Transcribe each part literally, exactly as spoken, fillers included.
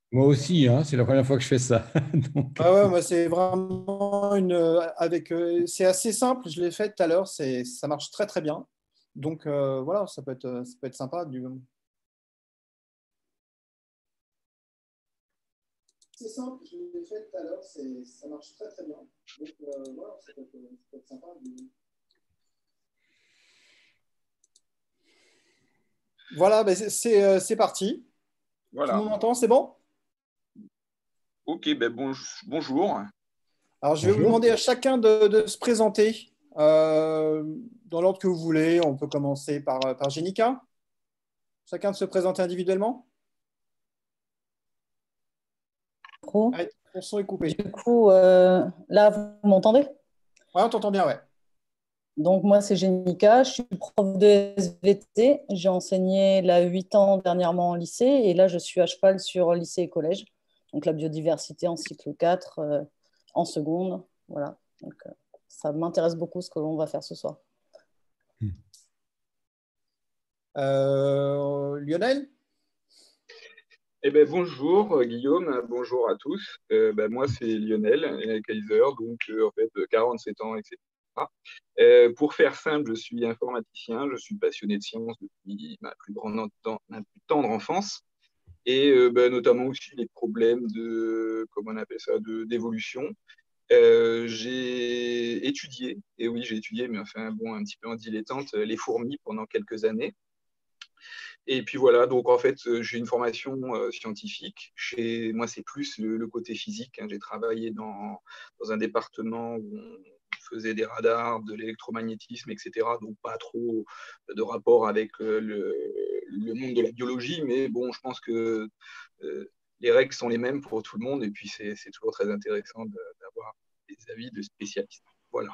Moi aussi, hein, c'est la première fois que je fais ça. Donc, Ah ouais, moi, c'est vraiment une. Avec, euh, c'est assez simple, je l'ai fait tout à l'heure, c'est, ça marche très très bien. Donc euh, voilà, ça peut être, ça peut être sympa. Du... C'est simple, je l'ai fait tout à l'heure, c'est, ça marche très très bien. Donc euh, voilà, ça peut être, ça peut être sympa. Du... Voilà, ben, c'est c'est, euh, c'est parti. Tout le Voilà. monde m'entend, c'est bon? Ok, ben bon, bonjour. Alors, je vais vous bonjour. demander à chacun de, de se présenter euh, dans l'ordre que vous voulez. On peut commencer par, par Jenica. Chacun de se présenter individuellement. Pro. Allez, ton son est Du coupé. coup, euh, là, vous m'entendez? Ouais, on t'entend bien, ouais. Donc, moi, c'est Jenica, je suis prof de S V T. J'ai enseigné là huit ans dernièrement en lycée et là, je suis à cheval sur lycée et collège. Donc, la biodiversité en cycle quatre, euh, en seconde. Voilà. Donc, euh, ça m'intéresse beaucoup ce que l'on va faire ce soir. Euh, Lionel? Eh ben bonjour euh, Guillaume, bonjour à tous. Euh, ben, moi c'est Lionel euh, Kaiser, donc euh, en fait quarante-sept ans, et cetera. Euh, pour faire simple, je suis informaticien, je suis passionné de sciences depuis ma plus grande ma plus tendre enfance, et euh, ben, notamment aussi les problèmes de, comment on appelle ça, de d'évolution. Euh, j'ai étudié, et oui j'ai étudié, mais enfin bon un petit peu en dilettante, les fourmis pendant quelques années. Et puis voilà, donc en fait, euh, j'ai une formation euh, scientifique. Chez moi, c'est plus le, le côté physique, hein. J'ai travaillé dans, dans un département où on faisait des radars, de l'électromagnétisme, et cetera. Donc pas trop de rapport avec euh, le, le monde de la biologie, mais bon, je pense que euh, les règles sont les mêmes pour tout le monde. Et puis c'est c'est toujours très intéressant de- d'avoir des avis de spécialistes. Voilà.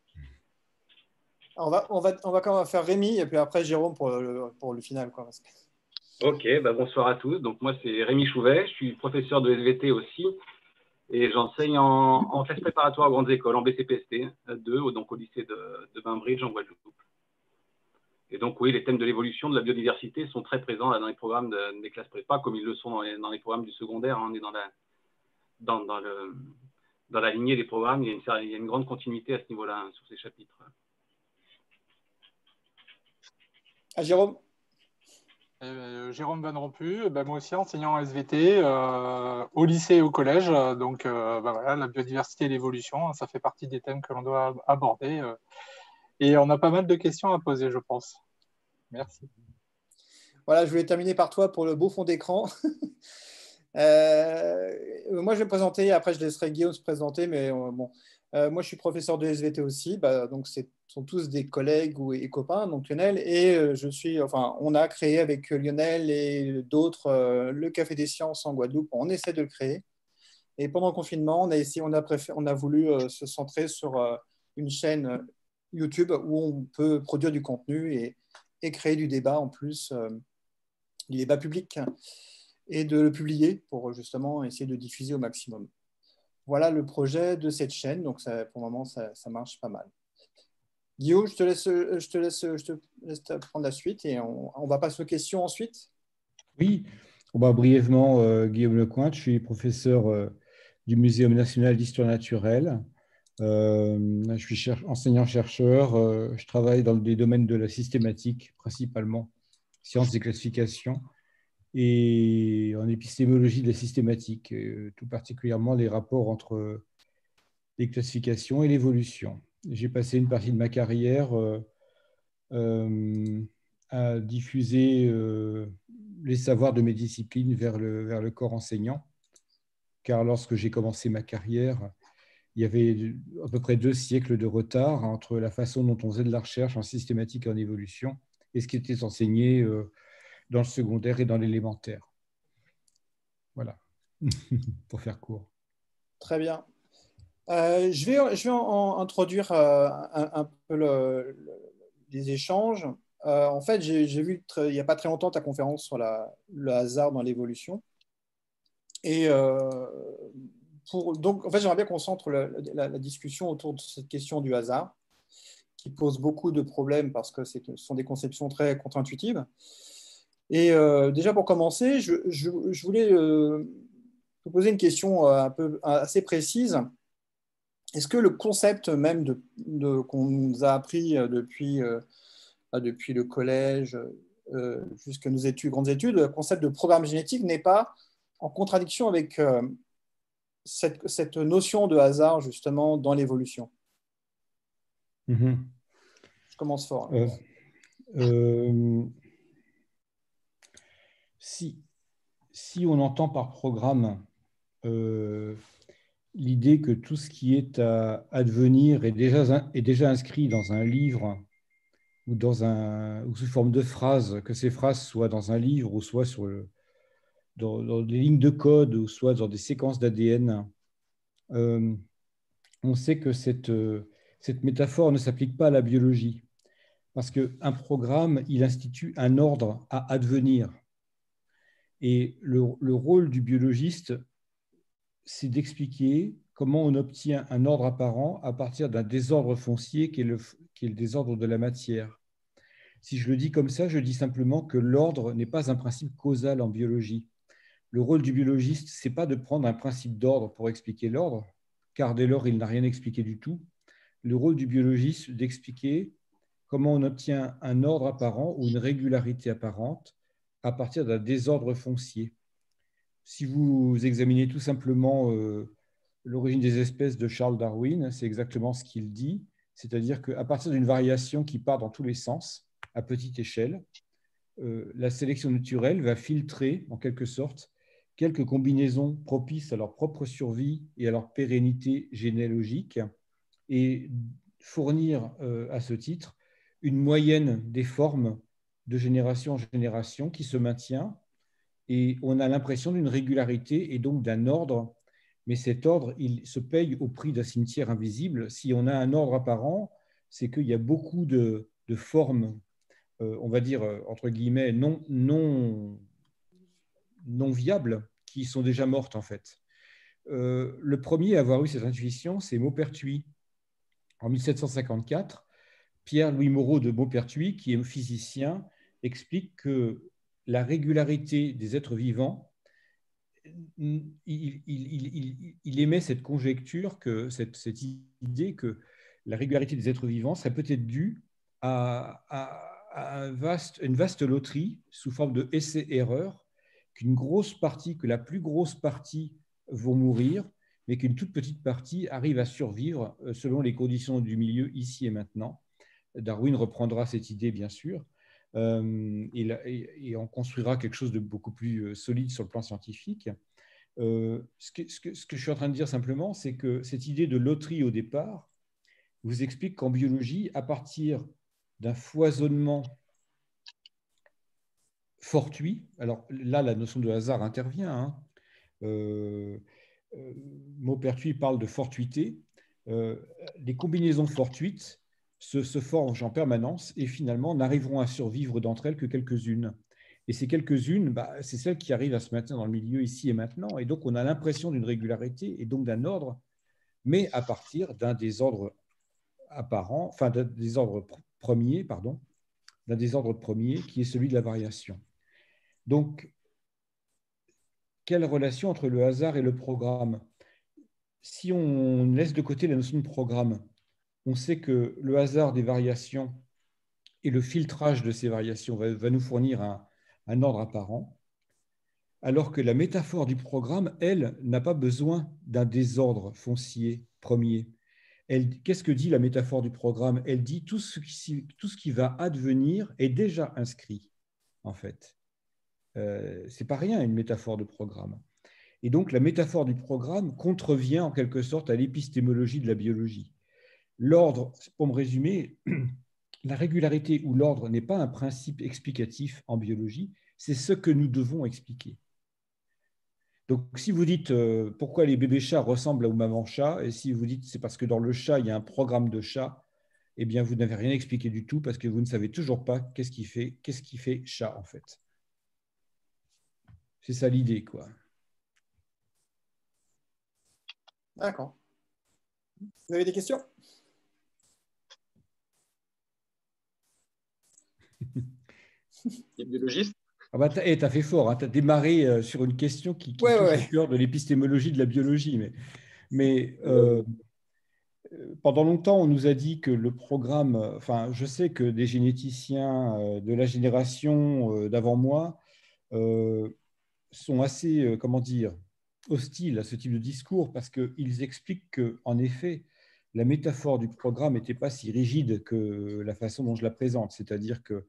On va, on va, on va quand même faire Rémi et puis après Jérôme pour le, pour le final, quoi. Ok, bah bonsoir à tous. Donc moi c'est Rémi Chouvet, je suis professeur de S V T aussi et j'enseigne en, en classe préparatoire à grandes écoles, en B C P S T deux, donc au lycée de, de Bainbridge en Guadeloupe. Et donc oui, les thèmes de l'évolution de la biodiversité sont très présents là, dans les programmes de- des classes prépa, comme ils le sont dans les, dans les programmes du secondaire, hein. On est dans la, dans, dans, le, dans la lignée des programmes, il y a une, il y a une grande continuité à ce niveau-là, hein, sur ces chapitres. Ah, Jérôme? Euh, Jérôme Van Rompuy, ben moi aussi enseignant en S V T euh, au lycée et au collège. Donc euh, ben voilà, la biodiversité et l'évolution, hein, ça fait partie des thèmes que l'on doit aborder. Euh, et on a pas mal de questions à poser, je pense. Merci. Voilà, je voulais terminer par toi pour le beau fond d'écran. Euh, moi, je vais me présenter, après je laisserai Guillaume se présenter, mais euh, bon, Euh, moi je suis professeur de S V T aussi, bah, donc ce sont tous des collègues ou, et copains, donc Lionel, et euh, je suis, enfin, on a créé avec Lionel et d'autres euh, le Café des Sciences en Guadeloupe, on essaie de le créer, et pendant le confinement, on a, essayé, on a, préféré, on a voulu euh, se centrer sur euh, une chaîne YouTube où on peut produire du contenu et, et créer du débat en plus, euh, du débat public et de le publier pour justement essayer de diffuser au maximum. Voilà le projet de cette chaîne, donc ça, pour le moment, ça, ça marche pas mal. Guillaume, je te laisse, je te laisse, je te laisse prendre la suite et on, on va passer aux questions ensuite. oui, bon, bah, brièvement, euh, Guillaume Lecointe, je suis professeur euh, du Muséum national d'histoire naturelle. Euh, je suis cher- enseignant-chercheur. Euh, je travaille dans des domaines de la systématique, principalement sciences des classifications, et en épistémologie de la systématique, euh, tout particulièrement les rapports entre les classifications et l'évolution. J'ai passé une partie de ma carrière euh, euh, à diffuser euh, les savoirs de mes disciplines vers le, vers le corps enseignant, car lorsque j'ai commencé ma carrière, il y avait à peu près deux siècles de retard entre la façon dont on faisait de la recherche en systématique et en évolution et ce qui était enseigné euh, dans le secondaire et dans l'élémentaire. Voilà, pour faire court. Très bien. Euh, je vais, je vais en, en introduire euh, un, un, peu le, le, les échanges. Euh, en fait, j'ai vu très, il n'y a pas très longtemps ta conférence sur la, le hasard dans l'évolution. Et euh, pour, donc, en fait, j'aimerais bien qu'on centre la, la, la discussion autour de cette question du hasard, qui pose beaucoup de problèmes parce que ce sont des conceptions très contre-intuitives. Et euh, déjà pour commencer, je, je, je voulais euh, vous poser une question un peu assez précise. Est-ce que le concept même de, de, qu'on nous a appris depuis, euh, depuis le collège euh, jusqu'à nos études, grandes études, le concept de programme génétique n'est pas en contradiction avec euh, cette, cette notion de hasard justement dans l'évolution? Mm-hmm. Je commence fort. Euh, euh, si, si on entend par programme euh, l'idée que tout ce qui est à advenir est déjà, est déjà inscrit dans un livre ou, dans un, ou sous forme de phrases, que ces phrases soient dans un livre ou soit sur le, dans, dans des lignes de code ou soit dans des séquences d'A D N, euh, on sait que cette, euh, cette métaphore ne s'applique pas à la biologie. Parce qu'un programme, il institue un ordre à advenir. Et le, le rôle du biologiste, c'est d'expliquer comment on obtient un ordre apparent à partir d'un désordre foncier qui est, le, qui est le désordre de la matière. Si je le dis comme ça, je dis simplement que l'ordre n'est pas un principe causal en biologie. Le rôle du biologiste, ce n'est pas de prendre un principe d'ordre pour expliquer l'ordre, car dès lors, il n'a rien expliqué du tout. Le rôle du biologiste, c'est d'expliquer comment on obtient un ordre apparent ou une régularité apparente à partir d'un désordre foncier. Si vous examinez tout simplement euh, l'origine des espèces de Charles Darwin, c'est exactement ce qu'il dit, c'est-à-dire qu'à partir d'une variation qui part dans tous les sens, à petite échelle, euh, la sélection naturelle va filtrer, en quelque sorte, quelques combinaisons propices à leur propre survie et à leur pérennité généalogique, et fournir euh, à ce titre une moyenne des formes de génération en génération qui se maintient, et on a l'impression d'une régularité et donc d'un ordre, mais cet ordre, il se paye au prix d'un cimetière invisible. Si on a un ordre apparent, c'est qu'il y a beaucoup de, de formes, euh, on va dire, entre guillemets, non, non, non viables, qui sont déjà mortes en fait. Euh, le premier à avoir eu cette intuition, c'est Maupertuis. En mille sept cent cinquante-quatre, Pierre-Louis Moreau de Maupertuis, qui est physicien, explique que la régularité des êtres vivants, il, il, il, il émet cette conjecture, que, cette, cette idée que la régularité des êtres vivants serait peut-être due à, à, à un vaste, une vaste loterie sous forme de essai-erreur, qu'une grosse partie, que la plus grosse partie vont mourir, mais qu'une toute petite partie arrive à survivre selon les conditions du milieu ici et maintenant. Darwin reprendra cette idée, bien sûr, euh, et, et on construira quelque chose de beaucoup plus solide sur le plan scientifique. Euh, ce, que, ce, que, ce que je suis en train de dire simplement, c'est que cette idée de loterie au départ vous explique qu'en biologie, à partir d'un foisonnement fortuit, alors là, la notion de hasard intervient, hein, euh, euh, Maupertuis parle de fortuité, euh, les combinaisons fortuites se, se forgent en permanence et finalement n'arriveront à survivre d'entre elles que quelques-unes. Et ces quelques-unes, bah, c'est celles qui arrivent à se maintenir dans le milieu ici et maintenant. Et donc, on a l'impression d'une régularité et donc d'un ordre, mais à partir d'un désordre apparent, enfin d'un désordre premier, pardon, d'un désordre premier qui est celui de la variation. Donc, quelle relation entre le hasard et le programme? Si on laisse de côté la notion de programme, on sait que le hasard des variations et le filtrage de ces variations va, va nous fournir un, un ordre apparent, alors que la métaphore du programme, elle, n'a pas besoin d'un désordre foncier premier. Qu'est-ce que dit la métaphore du programme? Elle dit tout ce, qui, tout ce qui va advenir est déjà inscrit, en fait. Euh, ce n'est pas rien, une métaphore de programme. Et donc, la métaphore du programme contrevient en quelque sorte à l'épistémologie de la biologie. L'ordre, pour me résumer, la régularité ou l'ordre n'est pas un principe explicatif en biologie, c'est ce que nous devons expliquer. Donc, si vous dites euh, pourquoi les bébés chats ressemblent aux mamans chats, et si vous dites c'est parce que dans le chat, il y a un programme de chat, eh bien, vous n'avez rien expliqué du tout parce que vous ne savez toujours pas qu'est-ce qui fait, qu'est-ce qui fait chat, en fait. C'est ça l'idée, quoi. D'accord. Vous avez des questions? Les biologistes? Ah bah, tu as, hey, fait fort, hein, tu as démarré euh, sur une question qui, qui Ouais, touche ouais. au cœur de l'épistémologie de la biologie. Mais, mais euh, pendant longtemps, on nous a dit que le programme, enfin, je sais que des généticiens euh, de la génération euh, d'avant moi euh, sont assez, euh, comment dire, hostiles à ce type de discours parce qu'ils expliquent qu'en effet, la métaphore du programme n'était pas si rigide que la façon dont je la présente. C'est-à-dire que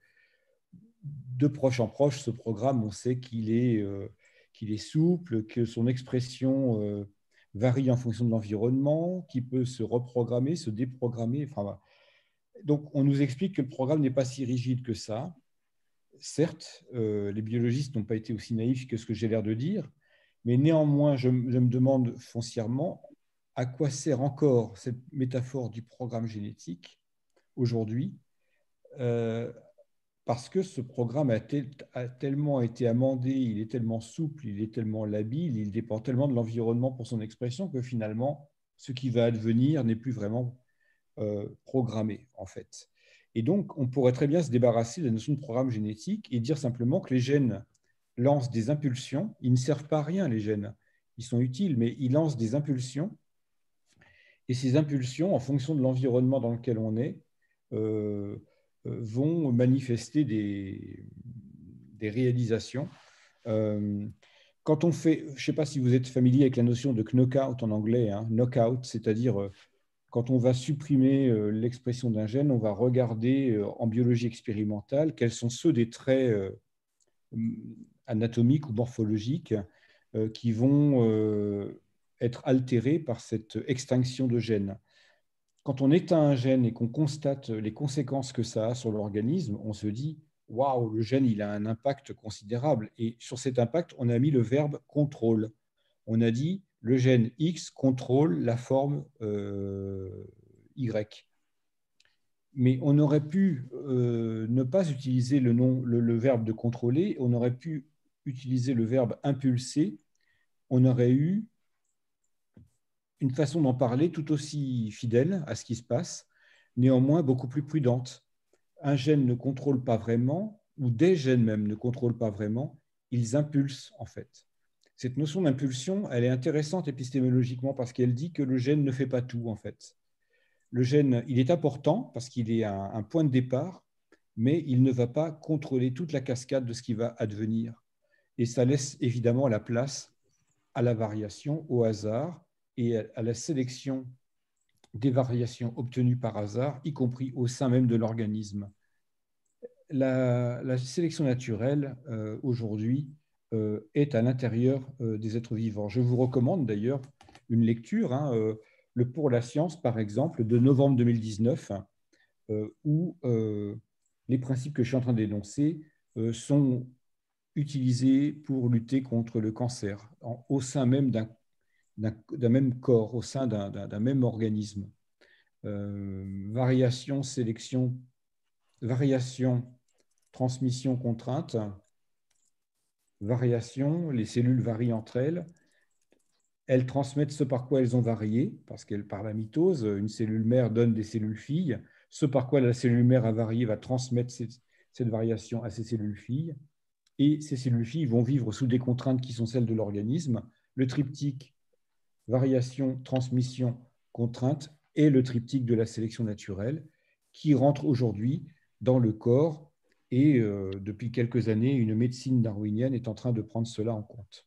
de proche en proche, ce programme, on sait qu'il est, euh, qu'il est souple, que son expression euh, varie en fonction de l'environnement, qu'il peut se reprogrammer, se déprogrammer. Enfin, voilà. Donc, on nous explique que le programme n'est pas si rigide que ça. Certes, euh, les biologistes n'ont pas été aussi naïfs que ce que j'ai l'air de dire, mais néanmoins, je, je me demande foncièrement à quoi sert encore cette métaphore du programme génétique aujourd'hui, euh, parce que ce programme a, tel, a tellement été amendé, il est tellement souple, il est tellement labile, il dépend tellement de l'environnement pour son expression que finalement, ce qui va advenir n'est plus vraiment euh, programmé, en fait. Et donc, on pourrait très bien se débarrasser de la notion de programme génétique et dire simplement que les gènes lancent des impulsions. Ils ne servent pas à rien, les gènes. Ils sont utiles, mais ils lancent des impulsions. Et ces impulsions, en fonction de l'environnement dans lequel on est, euh, vont manifester des, des réalisations. Euh, quand on fait, je ne sais pas si vous êtes familier avec la notion de knockout en anglais, hein, knockout, c'est-à-dire euh, quand on va supprimer euh, l'expression d'un gène, on va regarder euh, en biologie expérimentale quels sont ceux des traits euh, anatomiques ou morphologiques euh, qui vont euh, être altérés par cette extinction de gènes. Quand on éteint un gène et qu'on constate les conséquences que ça a sur l'organisme, on se dit « Waouh, le gène, il a un impact considérable ». Et sur cet impact, on a mis le verbe « contrôle ». On a dit « le gène X contrôle la forme euh, Y ». Mais on aurait pu euh, ne pas utiliser le, nom, le, le verbe de contrôler, on aurait pu utiliser le verbe impulser, on aurait eu une façon d'en parler tout aussi fidèle à ce qui se passe, néanmoins beaucoup plus prudente. Un gène ne contrôle pas vraiment, ou des gènes même ne contrôlent pas vraiment, ils impulsent en fait. Cette notion d'impulsion, elle est intéressante épistémologiquement parce qu'elle dit que le gène ne fait pas tout en fait. Le gène, il est important parce qu'il est un, un point de départ, mais il ne va pas contrôler toute la cascade de ce qui va advenir. Et ça laisse évidemment la place à la variation, au hasard et à la sélection des variations obtenues par hasard, y compris au sein même de l'organisme. La, la sélection naturelle, euh, aujourd'hui, euh, est à l'intérieur euh, des êtres vivants. Je vous recommande d'ailleurs une lecture, hein, euh, le Pour la science, par exemple, de novembre deux mille dix-neuf, euh, où euh, les principes que je suis en train d'énoncer euh, sont utilisés pour lutter contre le cancer, en, au sein même d'un d'un même corps, au sein d'un même organisme. Euh, variation, sélection, variation, transmission, contrainte, variation, les cellules varient entre elles. Elles transmettent ce par quoi elles ont varié, parce qu'elles par la mitose, une cellule mère donne des cellules filles. Ce par quoi la cellule mère a varié va transmettre cette, cette variation à ces cellules filles. Et ces cellules filles vont vivre sous des contraintes qui sont celles de l'organisme. Le triptyque variation, transmission, contrainte est le triptyque de la sélection naturelle qui rentre aujourd'hui dans le corps. Et euh, depuis quelques années, une médecine darwinienne est en train de prendre cela en compte.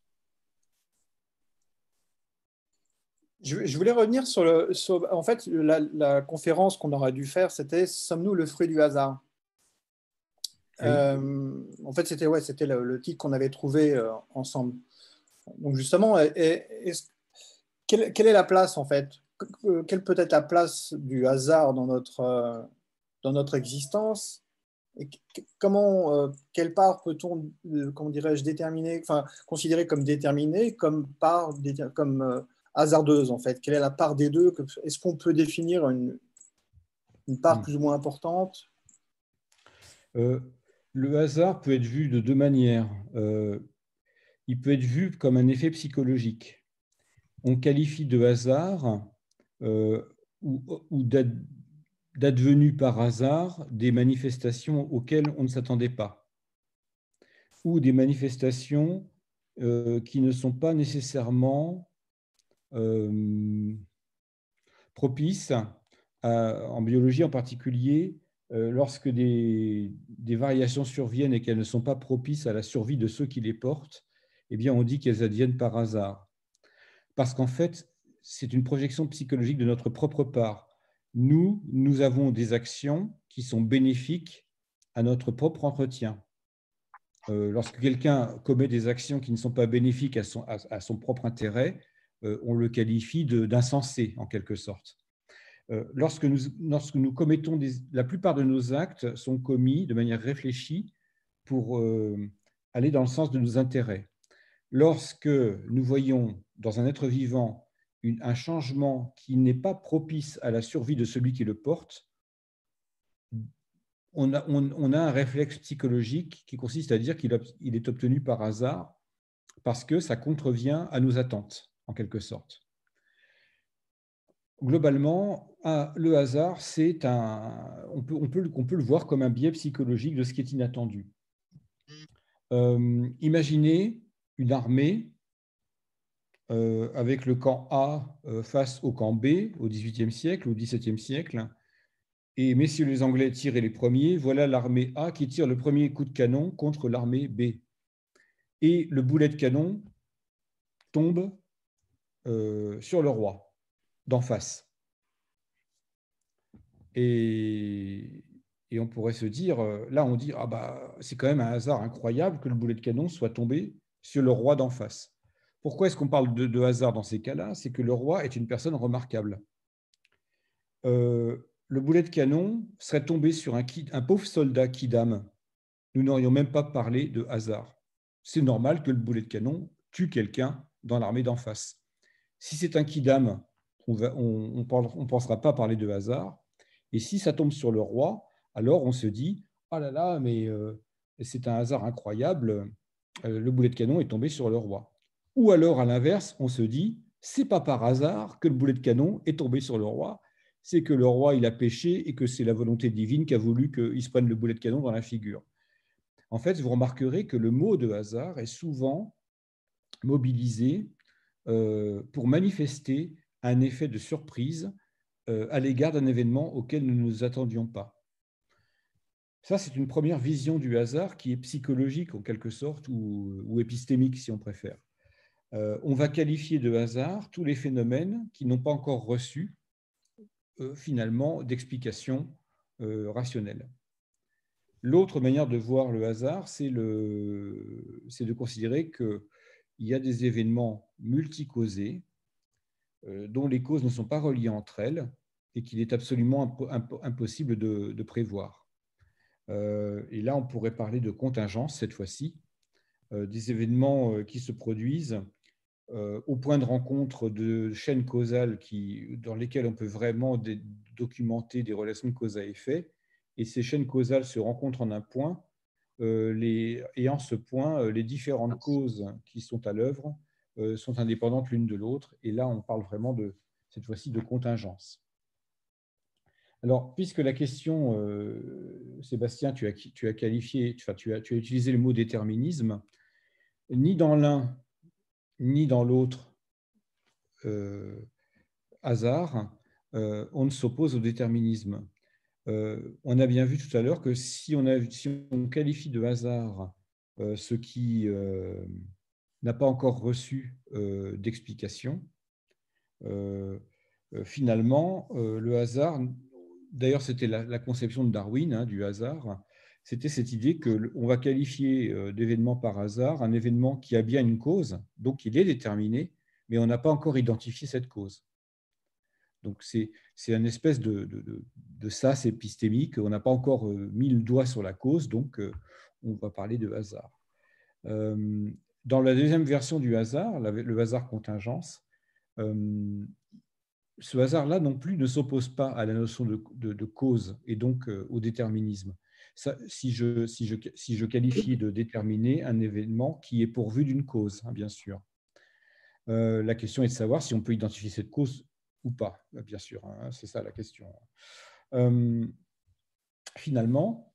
Je voulais revenir sur, le, sur en fait, la, la conférence qu'on aurait dû faire, c'était « Sommes-nous le fruit du hasard ?» Oui. euh, En fait, c'était ouais, c'était le, le titre qu'on avait trouvé euh, ensemble. Donc justement, est, est, quelle, quelle est la place en fait? Quelle peut être la place du hasard dans notre, euh, dans notre existence? Et comment, euh, quelle part peut-on, euh, comment dirais-je, déterminer, enfin, considérer comme déterminée, comme part, comme euh, hasardeuse en fait? Quelle est la part des deux? Est-ce qu'on peut définir une, une part plus ou moins importante? euh, Le hasard peut être vu de deux manières. Euh, il peut être vu comme un effet psychologique. On qualifie de hasard euh, ou, ou d'advenu par hasard des manifestations auxquelles on ne s'attendait pas. ou des manifestations euh, qui ne sont pas nécessairement euh, propices, à, en biologie en particulier, euh, lorsque des, des variations surviennent et qu'elles ne sont pas propices à la survie de ceux qui les portent, eh bien, on dit qu'elles adviennent par hasard. Parce qu'en fait, c'est une projection psychologique de notre propre part. Nous, nous avons des actions qui sont bénéfiques à notre propre entretien. Euh, lorsque quelqu'un commet des actions qui ne sont pas bénéfiques à son, à, à son propre intérêt, euh, on le qualifie d'insensé, en quelque sorte. Euh, lorsque, nous, lorsque nous commettons, des, la plupart de nos actes sont commis de manière réfléchie pour euh, aller dans le sens de nos intérêts. Lorsque nous voyons dans un être vivant une, un changement qui n'est pas propice à la survie de celui qui le porte, On a, on, on a un réflexe psychologique qui consiste à dire qu'il il est obtenu par hasard parce que ça contrevient à nos attentes, en quelque sorte. Globalement, le hasard, c'est un, on peut, on, peut, on peut le voir comme un biais psychologique de ce qui est inattendu. Euh, imaginez une armée euh, avec le camp A euh, face au camp B au dix-huitième siècle, au dix-septième siècle. Et messieurs les Anglais tiraient les premiers, voilà l'armée A qui tire le premier coup de canon contre l'armée B. Et le boulet de canon tombe euh, sur le roi, d'en face. Et, et on pourrait se dire, là on dit, ah bah, c'est quand même un hasard incroyable que le boulet de canon soit tombé sur le roi d'en face. Pourquoi est-ce qu'on parle de, de hasard dans ces cas-là? C'est que le roi est une personne remarquable. Euh, le boulet de canon serait tombé sur un, un pauvre soldat kidam, nous n'aurions même pas parlé de hasard. C'est normal que le boulet de canon tue quelqu'un dans l'armée d'en face. Si c'est un kidam, on ne pensera pas parler de hasard. Et si ça tombe sur le roi, alors on se dit « Ah là là, mais euh, c'est un hasard incroyable, euh, le boulet de canon est tombé sur le roi. » Ou alors, à l'inverse, on se dit « C'est pas par hasard que le boulet de canon est tombé sur le roi, c'est que le roi il a péché et que c'est la volonté divine qui a voulu qu'il se prenne le boulet de canon dans la figure. » En fait, vous remarquerez que le mot de hasard est souvent mobilisé euh, pour manifester un effet de surprise euh, à l'égard d'un événement auquel nous ne nous attendions pas. Ça, c'est une première vision du hasard qui est psychologique en quelque sorte ou, ou épistémique si on préfère. Euh, on va qualifier de hasard tous les phénomènes qui n'ont pas encore reçu euh, finalement d'explication euh, rationnelle. L'autre manière de voir le hasard, c'est de considérer qu'il y a des événements multicausés euh, dont les causes ne sont pas reliées entre elles et qu'il est absolument imp imp impossible de, de prévoir. Euh, et là, on pourrait parler de contingence cette fois-ci, euh, des événements euh, qui se produisent euh, au point de rencontre de chaînes causales qui, dans lesquelles on peut vraiment documenter des relations de cause à effet. Et ces chaînes causales se rencontrent en un point, euh, les, et en ce point, euh, les différentes causes qui sont à l'œuvre euh, sont indépendantes l'une de l'autre. Et là, on parle vraiment de, cette fois-ci de contingence. Alors, puisque la question, euh, Sébastien, tu as, tu as qualifié, enfin, tu as, tu as utilisé le mot déterminisme, ni dans l'un ni dans l'autre euh, hasard, euh, on ne s'oppose au déterminisme. Euh, on a bien vu tout à l'heure que si on, a, si on qualifie de hasard euh, ce qui euh, n'a pas encore reçu euh, d'explication, euh, euh, finalement, euh, le hasard, d'ailleurs c'était la, la conception de Darwin hein, du hasard, c'était cette idée qu'on va qualifier euh, d'événement par hasard un événement qui a bien une cause, donc il est déterminé, mais on n'a pas encore identifié cette cause. Donc, c'est une espèce de, de, de, de sas épistémique. On n'a pas encore euh, mis le doigt sur la cause, donc euh, on va parler de hasard. Euh, dans la deuxième version du hasard, la, le hasard contingence, euh, ce hasard-là non plus ne s'oppose pas à la notion de, de, de cause et donc euh, au déterminisme. Ça, si, je, si, je, si je qualifie de déterminer un événement qui est pourvu d'une cause, hein, bien sûr. Euh, la question est de savoir si on peut identifier cette cause ou pas, bien sûr, hein, c'est ça la question. Euh, finalement,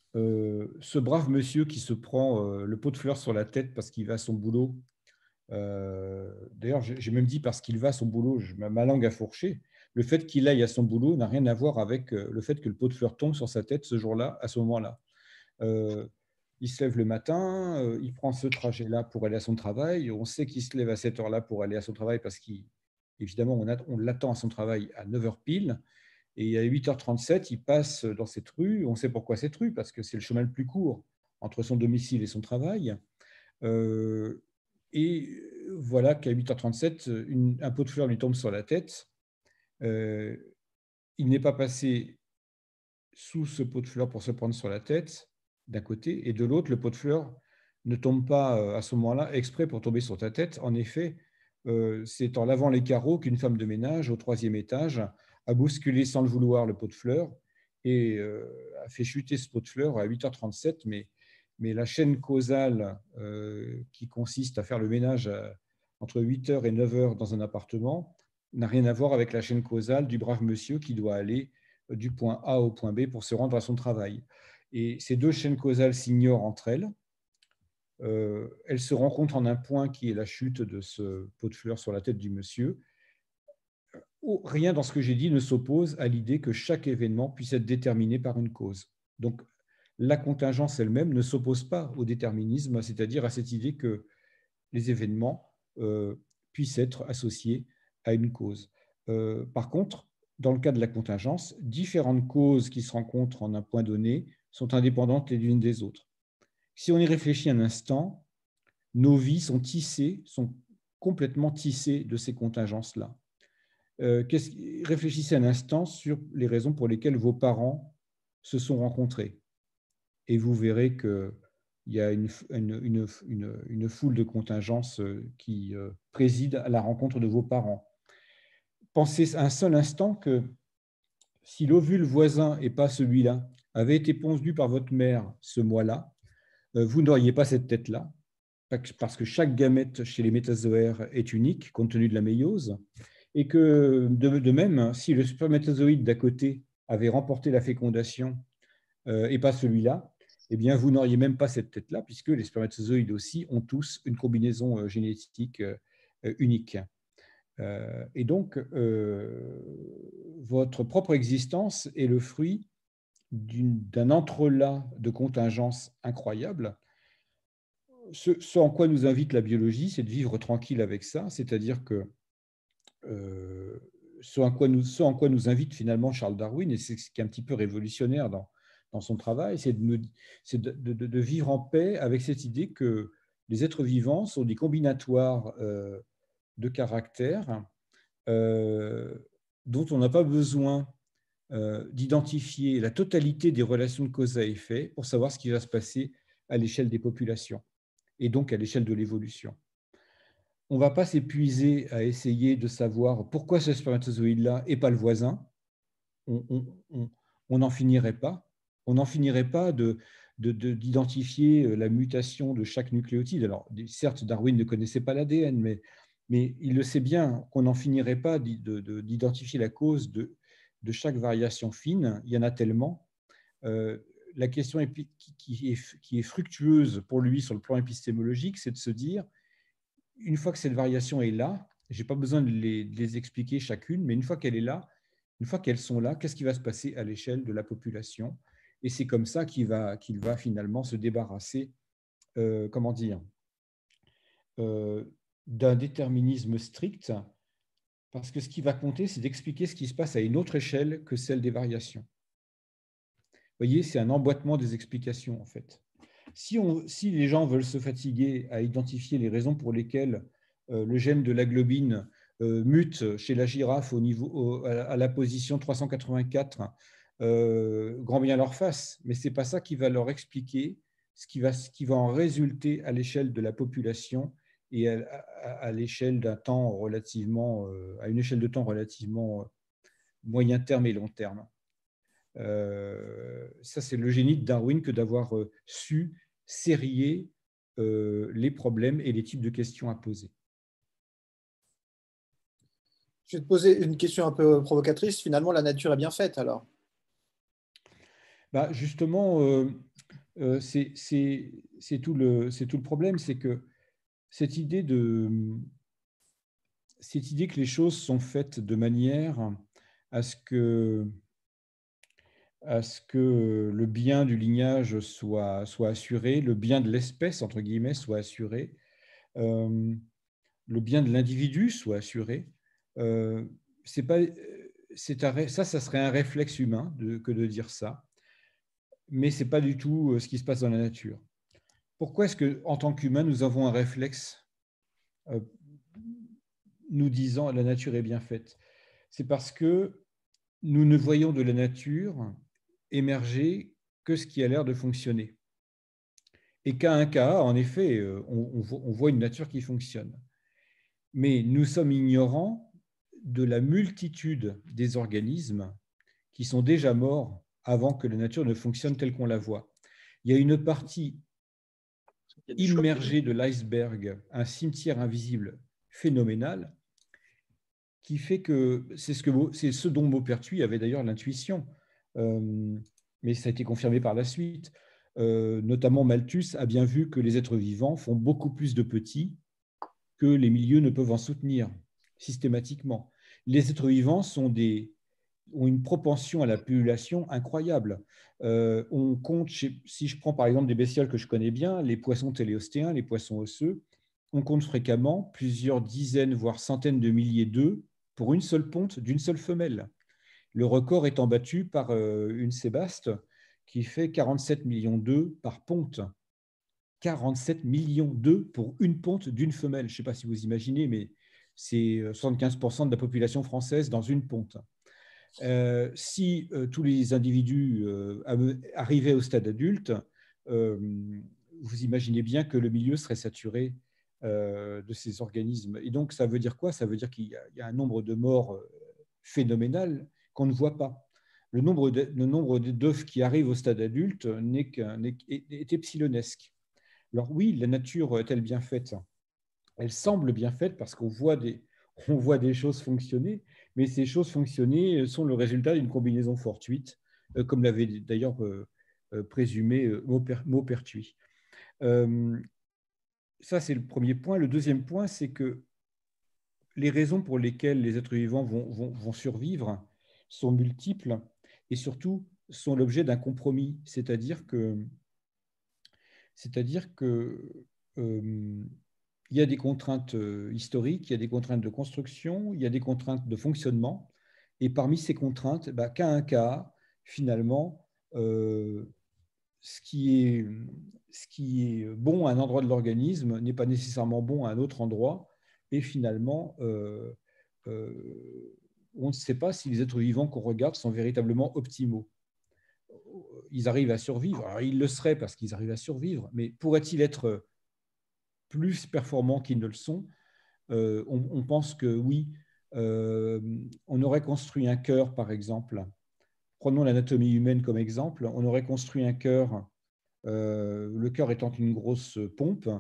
euh, ce brave monsieur qui se prend euh, le pot de fleurs sur la tête parce qu'il va à son boulot, euh, d'ailleurs, j'ai même dit parce qu'il va à son boulot, je, ma langue a fourché, le fait qu'il aille à son boulot n'a rien à voir avec euh, le fait que le pot de fleurs tombe sur sa tête ce jour-là, à ce moment-là. Euh, il se lève le matin, euh, il prend ce trajet-là pour aller à son travail. On sait qu'il se lève à cette heure-là pour aller à son travail parce qu'évidemment, on, on l'attend à son travail à neuf heures pile. Et à huit heures trente-sept, il passe dans cette rue. On sait pourquoi cette rue, parce que c'est le chemin le plus court entre son domicile et son travail. Euh, et voilà qu'à huit heures trente-sept, une, un pot de fleurs lui tombe sur la tête. Euh, il n'est pas passé sous ce pot de fleurs pour se prendre sur la tête, d'un côté, et de l'autre, le pot de fleurs ne tombe pas à ce moment-là exprès pour tomber sur ta tête. En effet, euh, c'est en lavant les carreaux qu'une femme de ménage au troisième étage a bousculé sans le vouloir le pot de fleurs et euh, a fait chuter ce pot de fleurs à huit heures trente-sept, mais, mais la chaîne causale euh, qui consiste à faire le ménage à, entre huit heures et neuf heures dans un appartement n'a rien à voir avec la chaîne causale du brave monsieur qui doit aller du point A au point B pour se rendre à son travail. Et ces deux chaînes causales s'ignorent entre elles. Euh, elles se rencontrent en un point qui est la chute de ce pot de fleurs sur la tête du monsieur. Rien dans ce que j'ai dit ne s'oppose à l'idée que chaque événement puisse être déterminé par une cause. Donc, la contingence elle-même ne s'oppose pas au déterminisme, c'est-à-dire à cette idée que les événements euh, puissent être associés à une cause. Euh, par contre, dans le cas de la contingence, différentes causes qui se rencontrent en un point donné sont indépendantes les unes des autres. Si on y réfléchit un instant, nos vies sont tissées, sont complètement tissées de ces contingences-là. Euh, réfléchissez un instant sur les raisons pour lesquelles vos parents se sont rencontrés. Et vous verrez qu'il y a une, une, une, une, une foule de contingences qui euh, président à la rencontre de vos parents. Pensez un seul instant que si l'ovule voisin et pas celui-là avait été pondu par votre mère ce mois-là, euh, vous n'auriez pas cette tête-là, parce que chaque gamète chez les métazoaires est unique, compte tenu de la méiose, et que de, de même, si le spermatozoïde d'à côté avait remporté la fécondation euh, et pas celui-là, eh bien, vous n'auriez même pas cette tête-là, puisque les spermatozoïdes aussi ont tous une combinaison euh, génétique euh, unique. Euh, et donc, euh, votre propre existence est le fruit d'un entrelac de contingences incroyables. Ce, ce en quoi nous invite la biologie, c'est de vivre tranquille avec ça, c'est-à-dire que euh, ce, en quoi nous, ce en quoi nous invite finalement Charles Darwin, et c'est ce qui est un petit peu révolutionnaire dans, dans son travail, c'est de, de, de, de vivre en paix avec cette idée que les êtres vivants sont des combinatoires euh, de caractères euh, dont on n'a pas besoin euh, d'identifier la totalité des relations de cause à effet pour savoir ce qui va se passer à l'échelle des populations et donc à l'échelle de l'évolution. On ne va pas s'épuiser à essayer de savoir pourquoi ce spermatozoïde-là et pas le voisin. On n'en finirait pas. On n'en finirait pas de, de, de, d'identifier la mutation de chaque nucléotide. Alors, certes, Darwin ne connaissait pas l'A D N, mais, mais il le sait bien qu'on n'en finirait pas d'identifier la cause de, de chaque variation fine. Il y en a tellement. Euh, la question qui est, qui est fructueuse pour lui sur le plan épistémologique, c'est de se dire, une fois que cette variation est là, je n'ai pas besoin de les, de les expliquer chacune, mais une fois qu'elle est là, une fois qu'elles sont là, qu'est-ce qui va se passer à l'échelle de la population? Et c'est comme ça qu'il va, qu'il va finalement se débarrasser, euh, comment dire, euh, d'un déterminisme strict, parce que ce qui va compter, c'est d'expliquer ce qui se passe à une autre échelle que celle des variations. Vous voyez, c'est un emboîtement des explications, en fait. Si, on, si les gens veulent se fatiguer à identifier les raisons pour lesquelles euh, le gène de la globine euh, mute chez la girafe au niveau, au, à la position trois cent quatre-vingt-quatre, euh, grand bien leur fasse, mais ce n'est pas ça qui va leur expliquer ce qui va, ce qui va en résulter à l'échelle de la population et à, à, à l'échelle d'un temps relativement, euh, à une échelle de temps relativement moyen terme et long terme. Euh, ça, c'est le génie de Darwin que d'avoir euh, su sérier euh, les problèmes et les types de questions à poser. Je vais te poser une question un peu provocatrice. Finalement, la nature est bien faite, alors? Bah, justement, euh, euh, c'est c'est- c'est tout le, c'est tout le problème, c'est que cette idée de, cette idée que les choses sont faites de manière à ce que, à ce que le bien du lignage soit, soit assuré, le bien de l'espèce, entre guillemets, soit assuré, euh, le bien de l'individu soit assuré. Euh, c'est pas, c'est un, ça, ça serait un réflexe humain de, que de dire ça, mais ce n'est pas du tout ce qui se passe dans la nature. Pourquoi est-ce qu'en tant qu'humain, nous avons un réflexe euh, nous disant la nature est bien faite? C'est parce que nous ne voyons de la nature émerger que ce qui a l'air de fonctionner. Et qu'à un cas, en effet, on, on voit une nature qui fonctionne. Mais nous sommes ignorants de la multitude des organismes qui sont déjà morts avant que la nature ne fonctionne telle qu'on la voit. Il y a une partie immergée de l'iceberg, un cimetière invisible phénoménal, qui fait que c'est ce, que, c'est ce dont Maupertuis avait d'ailleurs l'intuition, euh, mais ça a été confirmé par la suite. Euh, notamment Malthus a bien vu que les êtres vivants font beaucoup plus de petits que les milieux ne peuvent en soutenir systématiquement. Les êtres vivants sont des, ont une propension à la pullulation incroyable. Euh, on compte, si je prends par exemple des bestioles que je connais bien, les poissons téléostéens, les poissons osseux, on compte fréquemment plusieurs dizaines, voire centaines de milliers d'œufs pour une seule ponte d'une seule femelle. Le record étant battu par une sébaste qui fait quarante-sept millions d'œufs par ponte. quarante-sept millions d'œufs pour une ponte d'une femelle. Je ne sais pas si vous imaginez, mais c'est soixante-quinze pour cent de la population française dans une ponte. Euh, si euh, tous les individus euh, arrivaient au stade adulte, euh, vous imaginez bien que le milieu serait saturé euh, de ces organismes. Et donc, ça veut dire quoi? Ça veut dire qu'il y, y a un nombre de morts euh, phénoménal qu'on ne voit pas. Le nombre de, le nombre d'œufs qui arrivent au stade adulte n'est qu'un, est, est epsilonesque. Alors oui, la nature est-elle bien faite? Elle semble bien faite parce qu'on voit des, on voit des choses fonctionner, mais ces choses fonctionner sont le résultat d'une combinaison fortuite, euh, comme l'avait d'ailleurs euh, euh, présumé euh, Maupertuis. Euh, ça, c'est le premier point. Le deuxième point, c'est que les raisons pour lesquelles les êtres vivants vont, vont, vont survivre sont multiples et surtout sont l'objet d'un compromis, c'est-à-dire que, c'est-à-dire que euh, il y a des contraintes historiques, il y a des contraintes de construction, il y a des contraintes de fonctionnement. Et parmi ces contraintes, bah, qu'à un cas, finalement, euh, ce, qui est, ce qui est bon à un endroit de l'organisme n'est pas nécessairement bon à un autre endroit. Et finalement, euh, euh, on ne sait pas si les êtres vivants qu'on regarde sont véritablement optimaux. Ils arrivent à survivre. Alors, ils le seraient parce qu'ils arrivent à survivre, mais pourraient-ils être plus performants qu'ils ne le sont? euh, on, on pense que oui. Euh, on aurait construit un cœur, par exemple. Prenons l'anatomie humaine comme exemple. On aurait construit un cœur, euh, le cœur étant une grosse pompe.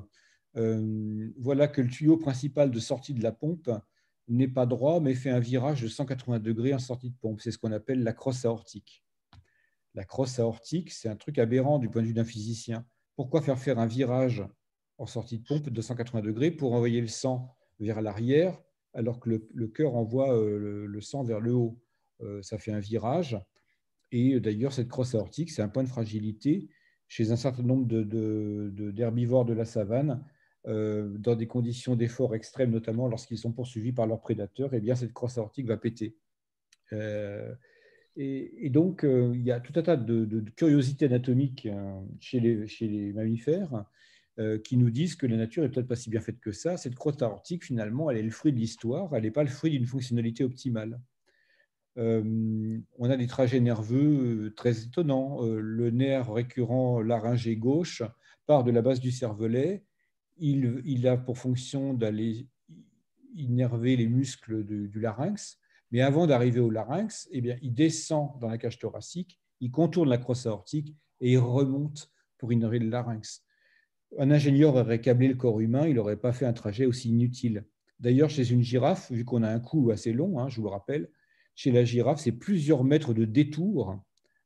Euh, voilà que le tuyau principal de sortie de la pompe n'est pas droit, mais fait un virage de cent quatre-vingts degrés en sortie de pompe. C'est ce qu'on appelle la crosse aortique. La crosse aortique, c'est un truc aberrant du point de vue d'un physicien. Pourquoi faire faire un virage en sortie de pompe de cent quatre-vingts degrés pour envoyer le sang vers l'arrière, alors que le, le cœur envoie euh, le, le sang vers le haut? euh, Ça fait un virage. Et d'ailleurs, cette crosse aortique, c'est un point de fragilité chez un certain nombre de, de, de, d'herbivores de la savane, euh, dans des conditions d'effort extrêmes, notamment lorsqu'ils sont poursuivis par leurs prédateurs. Eh bien, cette crosse aortique va péter. Euh, et, et donc, euh, il y a tout un tas de, de, de curiosités anatomiques euh, chez, les, chez les mammifères euh, qui nous disent que la nature n'est peut-être pas si bien faite que ça. Cette crosse aortique, finalement, elle est le fruit de l'histoire, elle n'est pas le fruit d'une fonctionnalité optimale. Euh, on a des trajets nerveux très étonnants. Euh, le nerf récurrent laryngé gauche part de la base du cervelet. Il, il a pour fonction d'aller innerver les muscles de, du larynx. Mais avant d'arriver au larynx, eh bien, il descend dans la cage thoracique, il contourne la crosse aortique et il remonte pour innerver le larynx. Un ingénieur aurait câblé le corps humain, il n'aurait pas fait un trajet aussi inutile. D'ailleurs, chez une girafe, vu qu'on a un cou assez long, hein, je vous le rappelle, chez la girafe, c'est plusieurs mètres de détour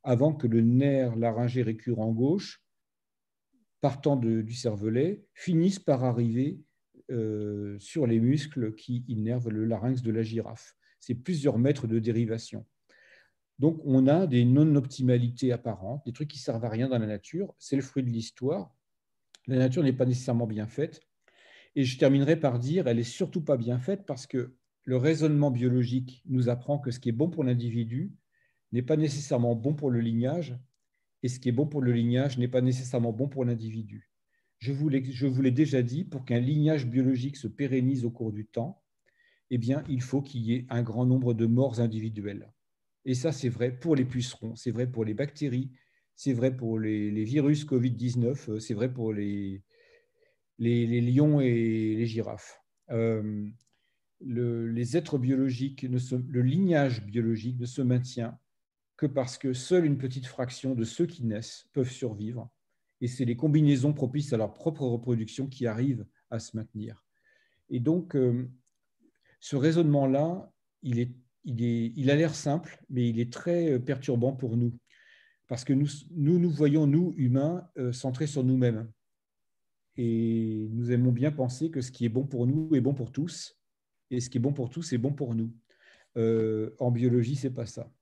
avant que le nerf laryngé récurrent gauche, partant de, du cervelet, finisse par arriver euh, sur les muscles qui innervent le larynx de la girafe. C'est plusieurs mètres de dérivation. Donc, on a des non-optimalités apparentes, des trucs qui ne servent à rien dans la nature. C'est le fruit de l'histoire. La nature n'est pas nécessairement bien faite. Et je terminerai par dire, elle n'est surtout pas bien faite parce que le raisonnement biologique nous apprend que ce qui est bon pour l'individu n'est pas nécessairement bon pour le lignage, et ce qui est bon pour le lignage n'est pas nécessairement bon pour l'individu. Je vous l'ai, je vous l'ai déjà dit, pour qu'un lignage biologique se pérennise au cours du temps, eh bien, il faut qu'il y ait un grand nombre de morts individuelles. Et ça, c'est vrai pour les pucerons, c'est vrai pour les bactéries, c'est vrai pour les, les virus covid dix-neuf, c'est vrai pour les, les, les lions et les girafes. Euh, le, les êtres biologiques, ne se, le lignage biologique ne se maintient que parce que seule une petite fraction de ceux qui naissent peuvent survivre. Et c'est les combinaisons propices à leur propre reproduction qui arrivent à se maintenir. Et donc, euh, ce raisonnement-là, il, est, il, est, il a l'air simple, mais il est très perturbant pour nous. Parce que nous, nous, nous voyons, nous, humains, euh, centrés sur nous-mêmes. Et nous aimons bien penser que ce qui est bon pour nous est bon pour tous. Et ce qui est bon pour tous est bon pour nous. Euh, en biologie, ce n'est pas ça.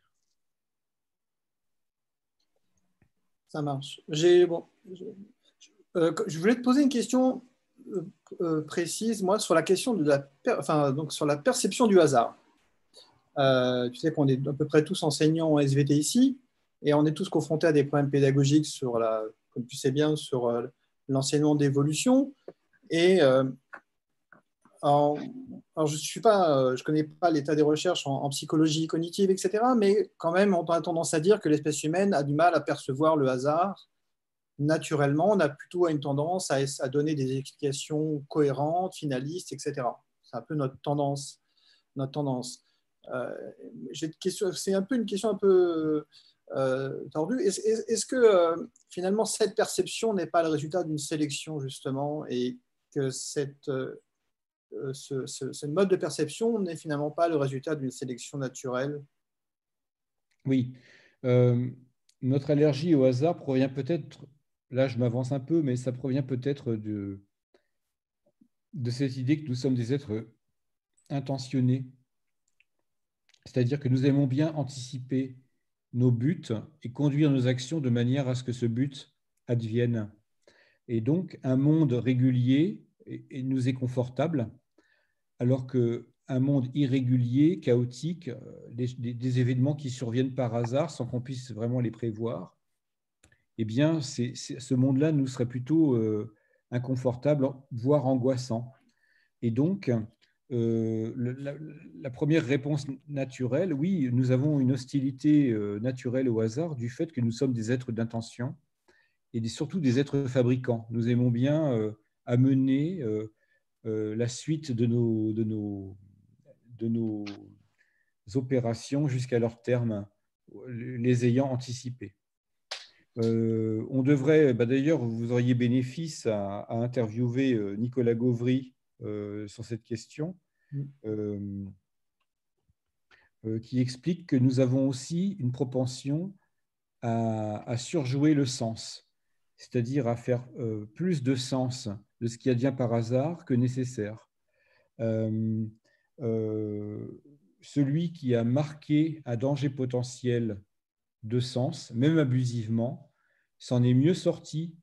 Ça marche. J'ai, bon, je, euh, je voulais te poser une question euh, euh, précise, moi, sur la question de la, per, enfin, donc sur la perception du hasard. Euh, tu sais qu'on est à peu près tous enseignants en S V T ici, et on est tous confrontés à des problèmes pédagogiques sur la, comme tu sais bien, sur euh, l'enseignement d'évolution. Et euh, en, alors je suis pas, je connais pas l'état des recherches en, en psychologie cognitive, et cetera, mais quand même, on a tendance à dire que l'espèce humaine a du mal à percevoir le hasard. Naturellement, on a plutôt une tendance à, à donner des explications cohérentes, finalistes, et cetera. C'est un peu notre tendance. Notre tendance. Euh, c'est un peu une question un peu euh, tordue. Est-ce, est-ce que euh, finalement cette perception n'est pas le résultat d'une sélection justement, et que cette, euh, ce, ce, ce mode de perception n'est finalement pas le résultat d'une sélection naturelle? Oui. Euh, notre allergie au hasard provient peut-être, là je m'avance un peu, mais ça provient peut-être de, de cette idée que nous sommes des êtres intentionnés. C'est-à-dire que nous aimons bien anticiper nos buts et conduire nos actions de manière à ce que ce but advienne. Et donc, un monde régulier nous est confortable, alors qu'un monde irrégulier, chaotique, des, des, des événements qui surviennent par hasard sans qu'on puisse vraiment les prévoir, eh bien, c'est, c'est, ce monde-là nous serait plutôt euh, inconfortable, voire angoissant. Et donc, Euh, la, la première réponse naturelle, oui, nous avons une hostilité euh, naturelle au hasard du fait que nous sommes des êtres d'intention et des, surtout des êtres fabricants. Nous aimons bien euh, amener euh, euh, la suite de nos, de nos, de nos opérations jusqu'à leur terme, les ayant anticipées. Euh, on devrait, bah d'ailleurs, vous auriez bénéfice à, à interviewer euh, Nicolas Gauvry euh, sur cette question. Euh, euh, qui explique que nous avons aussi une propension à, à surjouer le sens, c'est-à-dire à faire euh, plus de sens de ce qui advient par hasard que nécessaire. Euh, euh, celui qui a marqué un danger potentiel de sens, même abusivement, s'en est mieux sorti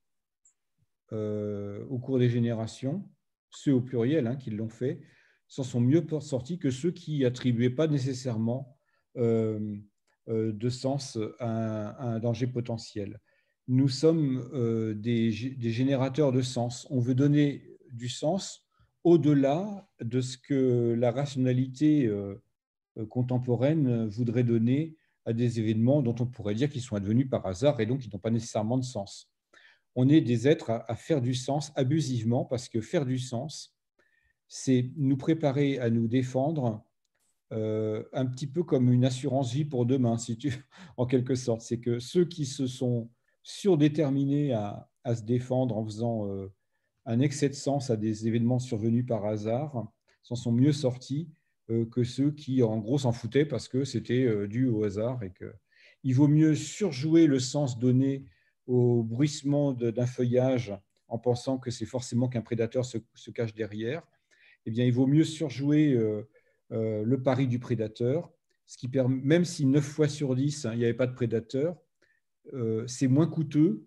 euh, au cours des générations, ceux au pluriel hein, qui l'ont fait, s'en sont mieux sortis que ceux qui n'attribuaient pas nécessairement euh, euh, de sens à un, à un danger potentiel. Nous sommes euh, des, des générateurs de sens. On veut donner du sens au-delà de ce que la rationalité euh, contemporaine voudrait donner à des événements dont on pourrait dire qu'ils sont advenus par hasard et donc qui n'ont pas nécessairement de sens. On est des êtres à, à faire du sens abusivement parce que faire du sens, c'est nous préparer à nous défendre euh, un petit peu comme une assurance vie pour demain, si tu, en quelque sorte. C'est que ceux qui se sont surdéterminés à, à se défendre en faisant euh, un excès de sens à des événements survenus par hasard s'en sont mieux sortis euh, que ceux qui, en gros, s'en foutaient parce que c'était euh, dû au hasard. Et, que... il vaut mieux surjouer le sens donné au bruissement d'un feuillage en pensant que c'est forcément qu'un prédateur se, se cache derrière. Eh bien, il vaut mieux surjouer euh, euh, le pari du prédateur, ce qui permet, même si neuf fois sur dix, hein, il n'y avait pas de prédateur, euh, c'est moins coûteux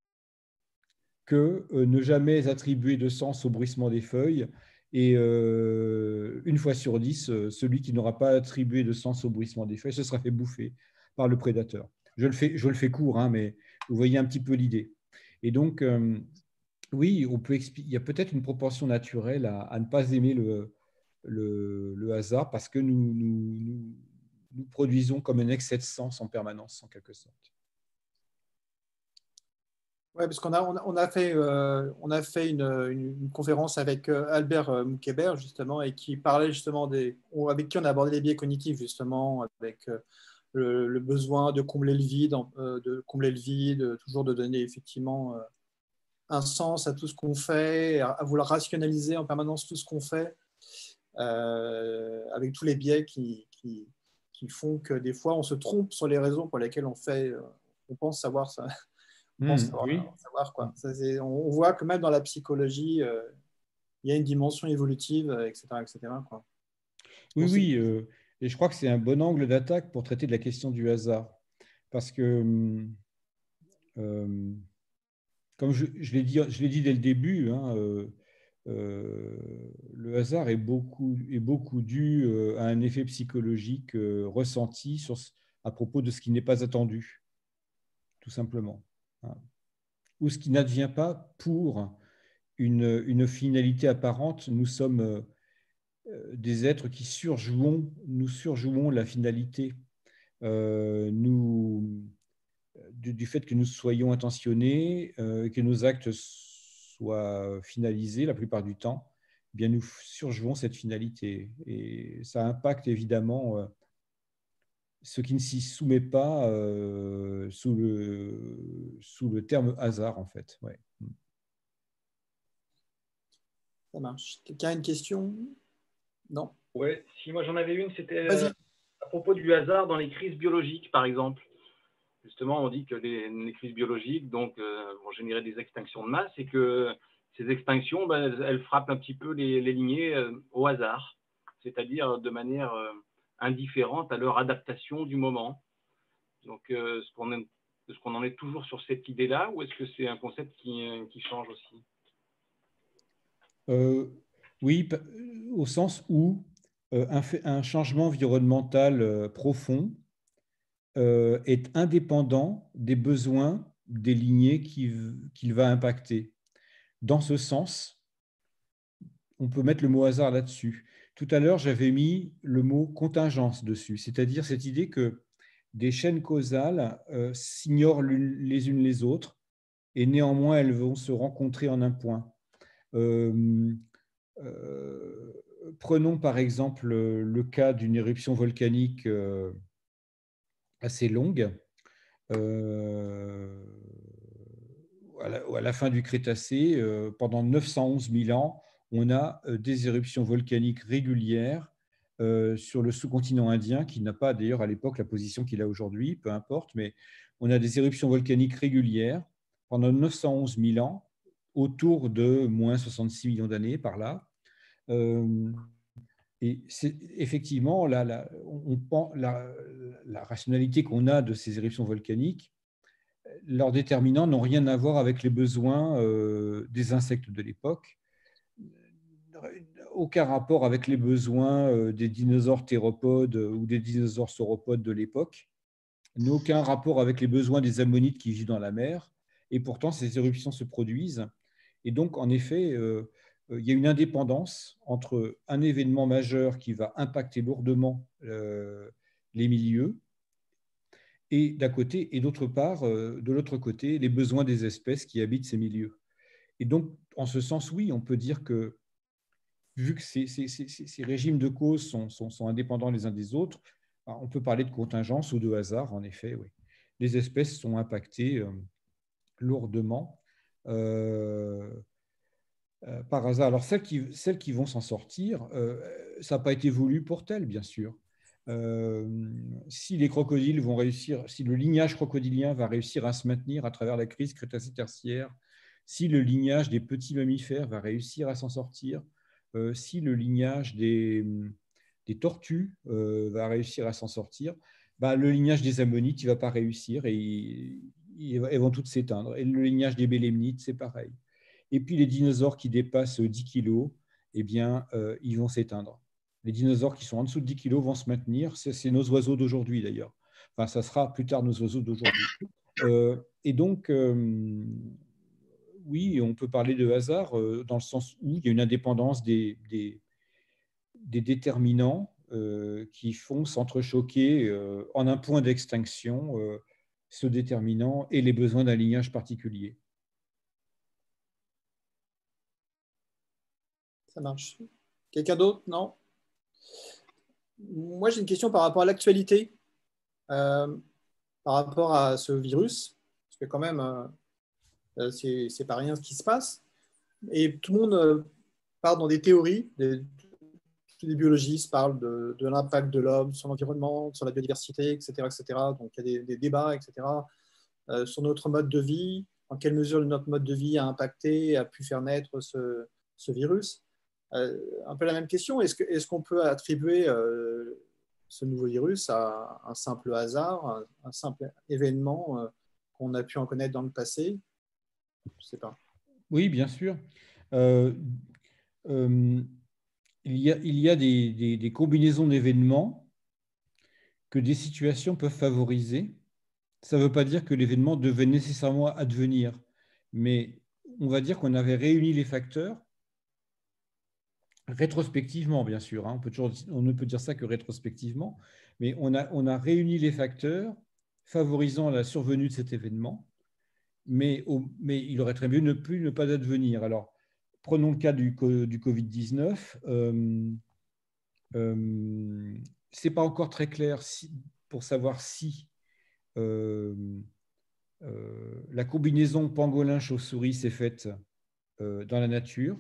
que euh, ne jamais attribuer de sens au bruissement des feuilles. Et euh, une fois sur dix, euh, celui qui n'aura pas attribué de sens au bruissement des feuilles se sera fait bouffer par le prédateur. Je le fais, je le fais court, hein, mais vous voyez un petit peu l'idée. Et donc, euh, oui, on peut il y a peut-être une propension naturelle à, à ne pas aimer le, le, le hasard parce que nous, nous, nous, nous produisons comme un excès de sens en permanence, en quelque sorte. Oui, parce qu'on a, on a, on a fait, euh, on a fait une, une, une conférence avec euh, Albert euh, Moukébert, justement, et qui parlait justement des. Avec qui on a abordé les biais cognitifs, justement, avec euh, le, le besoin de combler le vide, euh, de combler le vide, toujours de donner effectivement euh, un sens à tout ce qu'on fait, à, à vouloir rationaliser en permanence tout ce qu'on fait, euh, avec tous les biais qui, qui, qui font que des fois on se trompe sur les raisons pour lesquelles on fait, euh, on pense savoir ça. On, pense Mmh, savoir, oui. savoir, quoi. Ça, on voit que même dans la psychologie, euh, il y a une dimension évolutive, et cetera, et cetera, quoi. Oui, oui. Euh, et je crois que c'est un bon angle d'attaque pour traiter de la question du hasard. Parce que, euh, comme je, je l'ai dit, je l'ai dit dès le début, hein, euh, euh, le hasard est beaucoup, est beaucoup dû euh, à un effet psychologique euh, ressenti sur, à propos de ce qui n'est pas attendu, tout simplement. Hein. Ou ce qui n'advient pas pour une, une finalité apparente. Nous sommes euh, des êtres qui surjouons, nous surjouons la finalité. Euh, nous, du, du fait que nous soyons intentionnés, euh, que nos actes soient finalisés la plupart du temps, eh bien nous surjouons cette finalité. Et ça impacte évidemment euh, ce qui ne s'y soumet pas euh, sous, le, sous le terme hasard, en fait. Ouais. Ça marche. Quelqu'un a une question? Non? Oui, si moi j'en avais une, c'était Vas-y. euh, à propos du hasard dans les crises biologiques, par exemple. Justement, on dit que les, les crises biologiques donc, euh, vont générer des extinctions de masse et que ces extinctions, ben, elles, elles frappent un petit peu les, les lignées euh, au hasard, c'est-à-dire de manière euh, indifférente à leur adaptation du moment. Donc, euh, est-ce qu'on est, est-ce qu'on en est toujours sur cette idée-là ou est-ce que c'est un concept qui, qui change aussi? Euh, oui, au sens où euh, un, fait, un changement environnemental euh, profond euh, est indépendant des besoins des lignées qu'il qu'il va impacter. Dans ce sens, on peut mettre le mot hasard là-dessus. Tout à l'heure, j'avais mis le mot contingence dessus, c'est-à-dire cette idée que des chaînes causales euh, s'ignorent les unes les autres et néanmoins elles vont se rencontrer en un point. Euh, euh, prenons par exemple le cas d'une éruption volcanique euh, assez longue. Euh, à, la, à la fin du Crétacé, euh, pendant neuf cent onze mille ans, on a euh, des éruptions volcaniques régulières euh, sur le sous-continent indien, qui n'a pas d'ailleurs à l'époque la position qu'il a aujourd'hui, peu importe, mais on a des éruptions volcaniques régulières pendant neuf cent onze mille ans, autour de moins soixante-six millions d'années par là. Euh, et c'est effectivement la, la, on, on, la, la rationalité qu'on a de ces éruptions volcaniques, leurs déterminants n'ont rien à voir avec les besoins euh, des insectes de l'époque, aucun rapport avec les besoins euh, des dinosaures théropodes ou des dinosaures sauropodes de l'époque, aucun rapport avec les besoins des ammonites qui vivent dans la mer, et pourtant ces éruptions se produisent. Et donc, en effet, euh, il y a une indépendance entre un événement majeur qui va impacter lourdement euh, les milieux, et d'un côté, et d'autre part, euh, de l'autre côté, les besoins des espèces qui habitent ces milieux. Et donc, en ce sens, oui, on peut dire que, vu que ces, ces, ces, ces régimes de cause sont, sont, sont indépendants les uns des autres, on peut parler de contingence ou de hasard, en effet, oui. Les espèces sont impactées euh, lourdement euh, euh, par hasard. Alors, celles qui, celles qui vont s'en sortir, euh, ça n'a pas été voulu pour telles, bien sûr. euh, si les crocodiles vont réussir, si le lignage crocodilien va réussir à se maintenir à travers la crise crétacé-tertiaire, si le lignage des petits mammifères va réussir à s'en sortir, euh, si le lignage des, des tortues euh, va réussir à s'en sortir, bah, le lignage des ammonites ne va pas réussir et ils, ils vont toutes s'éteindre. Et le lignage des bélémnites, c'est pareil. Et puis les dinosaures qui dépassent dix kilos, eh bien, euh, ils vont s'éteindre. Les dinosaures qui sont en dessous de dix kilos vont se maintenir. C'est nos oiseaux d'aujourd'hui, d'ailleurs. Enfin, ça sera plus tard nos oiseaux d'aujourd'hui. Euh, et donc, euh, oui, on peut parler de hasard euh, dans le sens où il y a une indépendance des, des, des déterminants euh, qui font s'entrechoquer euh, en un point d'extinction euh, ce déterminant et les besoins d'un lignage particulier. Ça marche. Quelqu'un d'autre? Non? Moi, j'ai une question par rapport à l'actualité, euh, par rapport à ce virus, parce que quand même, euh, c'est c'est pas rien ce qui se passe. Et tout le monde euh, part dans des théories. Des, tous les biologistes parlent de, de l'impact de l'homme sur l'environnement, sur la biodiversité, et cetera, et cetera. Donc, il y a des, des débats, et cetera, euh, sur notre mode de vie, en quelle mesure notre mode de vie a impacté, a pu faire naître ce, ce virus. Euh, un peu la même question, est-ce que, est-ce qu'on peut attribuer euh, ce nouveau virus à un simple hasard, un, un simple événement euh, qu'on a pu en connaître dans le passé? Je ne sais pas. Oui, bien sûr. Euh, euh, il y a, il y a des, des, des combinaisons d'événements que des situations peuvent favoriser. Ça ne veut pas dire que l'événement devait nécessairement advenir, mais on va dire qu'on avait réuni les facteurs rétrospectivement, bien sûr. Hein, on, peut toujours, on ne peut dire ça que rétrospectivement, mais on a, on a réuni les facteurs favorisant la survenue de cet événement, mais, au, mais il aurait très mieux ne plus ne pas advenir. Alors, prenons le cas du, du Covid dix-neuf. Euh, euh, ce n'est pas encore très clair si, pour savoir si euh, euh, la combinaison pangolin-chauve-souris s'est faite euh, dans la nature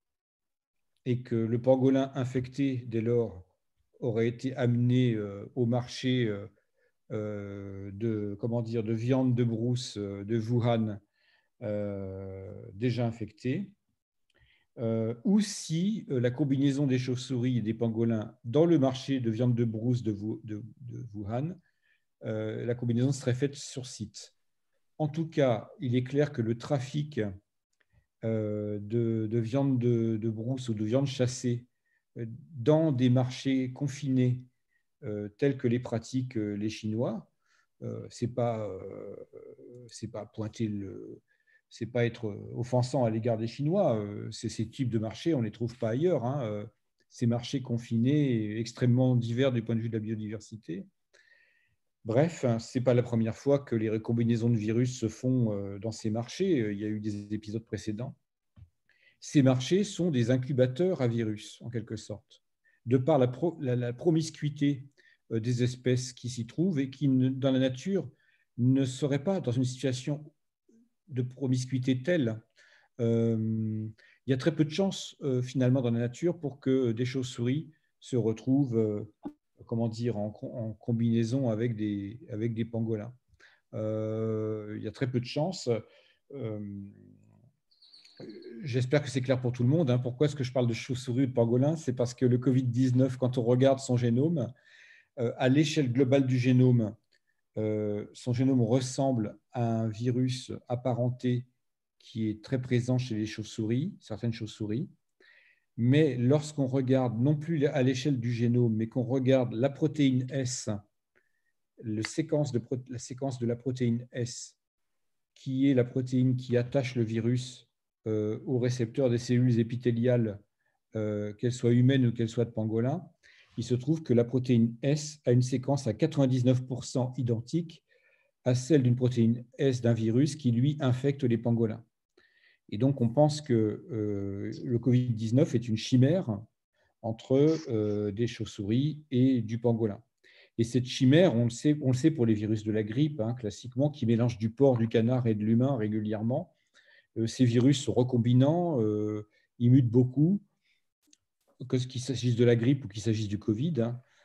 et que le pangolin infecté, dès lors, aurait été amené euh, au marché euh, euh, de, comment dire, de viande de brousse euh, de Wuhan euh, déjà infecté, euh, ou si euh, la combinaison des chauves-souris et des pangolins dans le marché de viande de brousse de, de, de Wuhan, euh, la combinaison serait faite sur site. En tout cas, il est clair que le trafic euh, de, de viande de, de brousse ou de viande chassée euh, dans des marchés confinés euh, tels que les pratiquent euh, les Chinois, euh, c'est pas, euh, c'est pas pointer le, c'est pas être offensant à l'égard des Chinois. Euh, ces types de marchés, on ne les trouve pas ailleurs. Hein. Euh, ces marchés confinés, extrêmement divers du point de vue de la biodiversité. Bref, ce n'est pas la première fois que les recombinaisons de virus se font dans ces marchés. Il y a eu des épisodes précédents. Ces marchés sont des incubateurs à virus, en quelque sorte, de par la, pro, la, la promiscuité des espèces qui s'y trouvent et qui, dans la nature, ne seraient pas dans une situation de promiscuité telle. Euh, il y a très peu de chances, euh, finalement, dans la nature pour que des chauves-souris se retrouvent euh, comment dire, en, en combinaison avec des, avec des pangolins. Euh, il y a très peu de chances. Euh, J'espère que c'est clair pour tout le monde. Hein. Pourquoi est-ce que je parle de chauve-souris ou de pangolin? C'est parce que le Covid dix-neuf, quand on regarde son génome, euh, à l'échelle globale du génome, euh, son génome ressemble à un virus apparenté qui est très présent chez les chauves-souris, certaines chauves-souris. Mais lorsqu'on regarde, non plus à l'échelle du génome, mais qu'on regarde la protéine S, le séquence de, la séquence de la protéine S, qui est la protéine qui attache le virus euh, au récepteur des cellules épithéliales, euh, qu'elles soient humaines ou qu'elles soient de pangolin, il se trouve que la protéine S a une séquence à quatre-vingt-dix-neuf pour cent identique à celle d'une protéine S d'un virus qui, lui, infecte les pangolins. Et donc, on pense que euh, le Covid dix-neuf est une chimère entre euh, des chauves-souris et du pangolin. Et cette chimère, on le sait, on le sait pour les virus de la grippe, hein, classiquement, qui mélangent du porc, du canard et de l'humain régulièrement. Euh, ces virus sont recombinants, euh, ils mutent beaucoup, que qu'il s'agisse de la grippe ou qu'il s'agisse du Covid. Hein.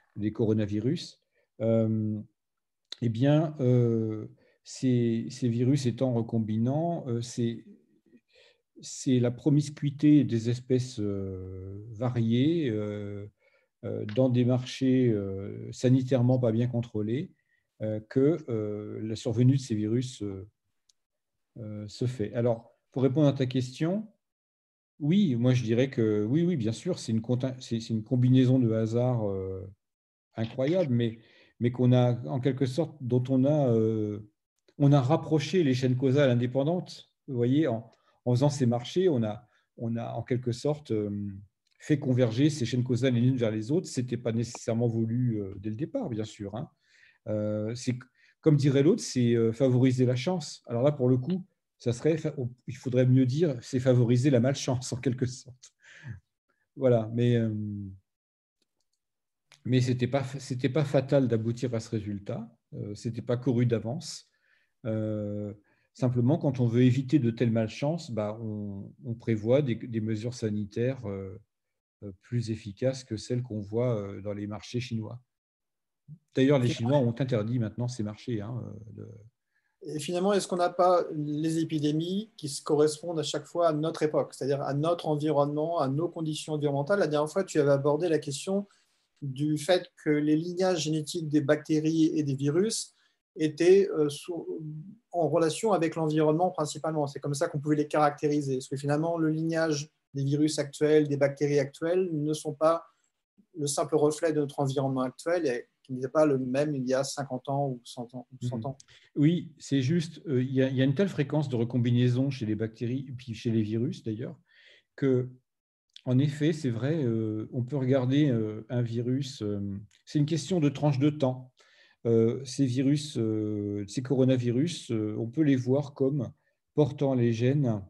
des coronavirus, euh, eh bien, euh, ces, ces virus étant recombinants, euh, c'est c'est la promiscuité des espèces euh, variées euh, euh, dans des marchés euh, sanitairement pas bien contrôlés euh, que euh, la survenue de ces virus euh, euh, se fait. Alors, pour répondre à ta question, oui, moi je dirais que oui, oui, bien sûr, c'est une, c'est une combinaison de hasard euh, incroyable, mais, mais qu'on a en quelque sorte, dont on a, euh, on a rapproché les chaînes causales indépendantes. Vous voyez, en, en faisant ces marchés, on a, on a en quelque sorte euh, fait converger ces chaînes causales les unes vers les autres. Ce n'était pas nécessairement voulu euh, dès le départ, bien sûr. Hein. Euh, c'est, comme dirait l'autre, c'est euh, favoriser la chance. Alors là, pour le coup, ça serait, il faudrait mieux dire, c'est favoriser la malchance en quelque sorte. Voilà, mais, euh, mais ce n'était pas, c'était pas fatal d'aboutir à ce résultat, euh, ce n'était pas couru d'avance. Euh, simplement, quand on veut éviter de telles malchances, bah, on, on prévoit des, des mesures sanitaires euh, plus efficaces que celles qu'on voit euh, dans les marchés chinois. D'ailleurs, les Chinois ont interdit maintenant ces marchés. Hein, de... Et finalement, est-ce qu'on n'a pas les épidémies qui se correspondent à chaque fois à notre époque, c'est-à-dire à notre environnement, à nos conditions environnementales? La dernière fois, tu avais abordé la question du fait que les lignages génétiques des bactéries et des virus étaient euh, sous, en relation avec l'environnement principalement. C'est comme ça qu'on pouvait les caractériser. Parce que finalement, le lignage des virus actuels, des bactéries actuelles ne sont pas le simple reflet de notre environnement actuel et qui n'était pas le même il y a cinquante ans ou cent ans. Ou cent ans. Oui, c'est juste, euh, il y a, il y a une telle fréquence de recombinaison chez les bactéries, et puis chez les virus d'ailleurs, que, en effet, c'est vrai, euh, on peut regarder euh, un virus, euh, c'est une question de tranche de temps. Euh, ces virus, euh, ces coronavirus, euh, on peut les voir comme portant les gènes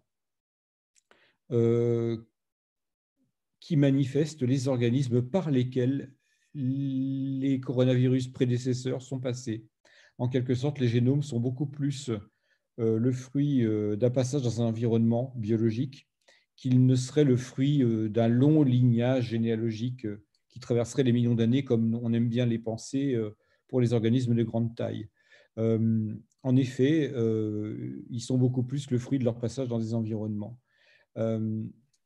euh, qui manifestent les organismes par lesquels les coronavirus prédécesseurs sont passés. En quelque sorte, les génomes sont beaucoup plus euh, le fruit euh, d'un passage dans un environnement biologique qu'il ne serait le fruit euh, d'un long lignage généalogique euh, qui traverserait les millions d'années, comme on aime bien les penser euh, pour les organismes de grande taille. Euh, en effet, euh, ils sont beaucoup plus le fruit de leur passage dans des environnements. Euh,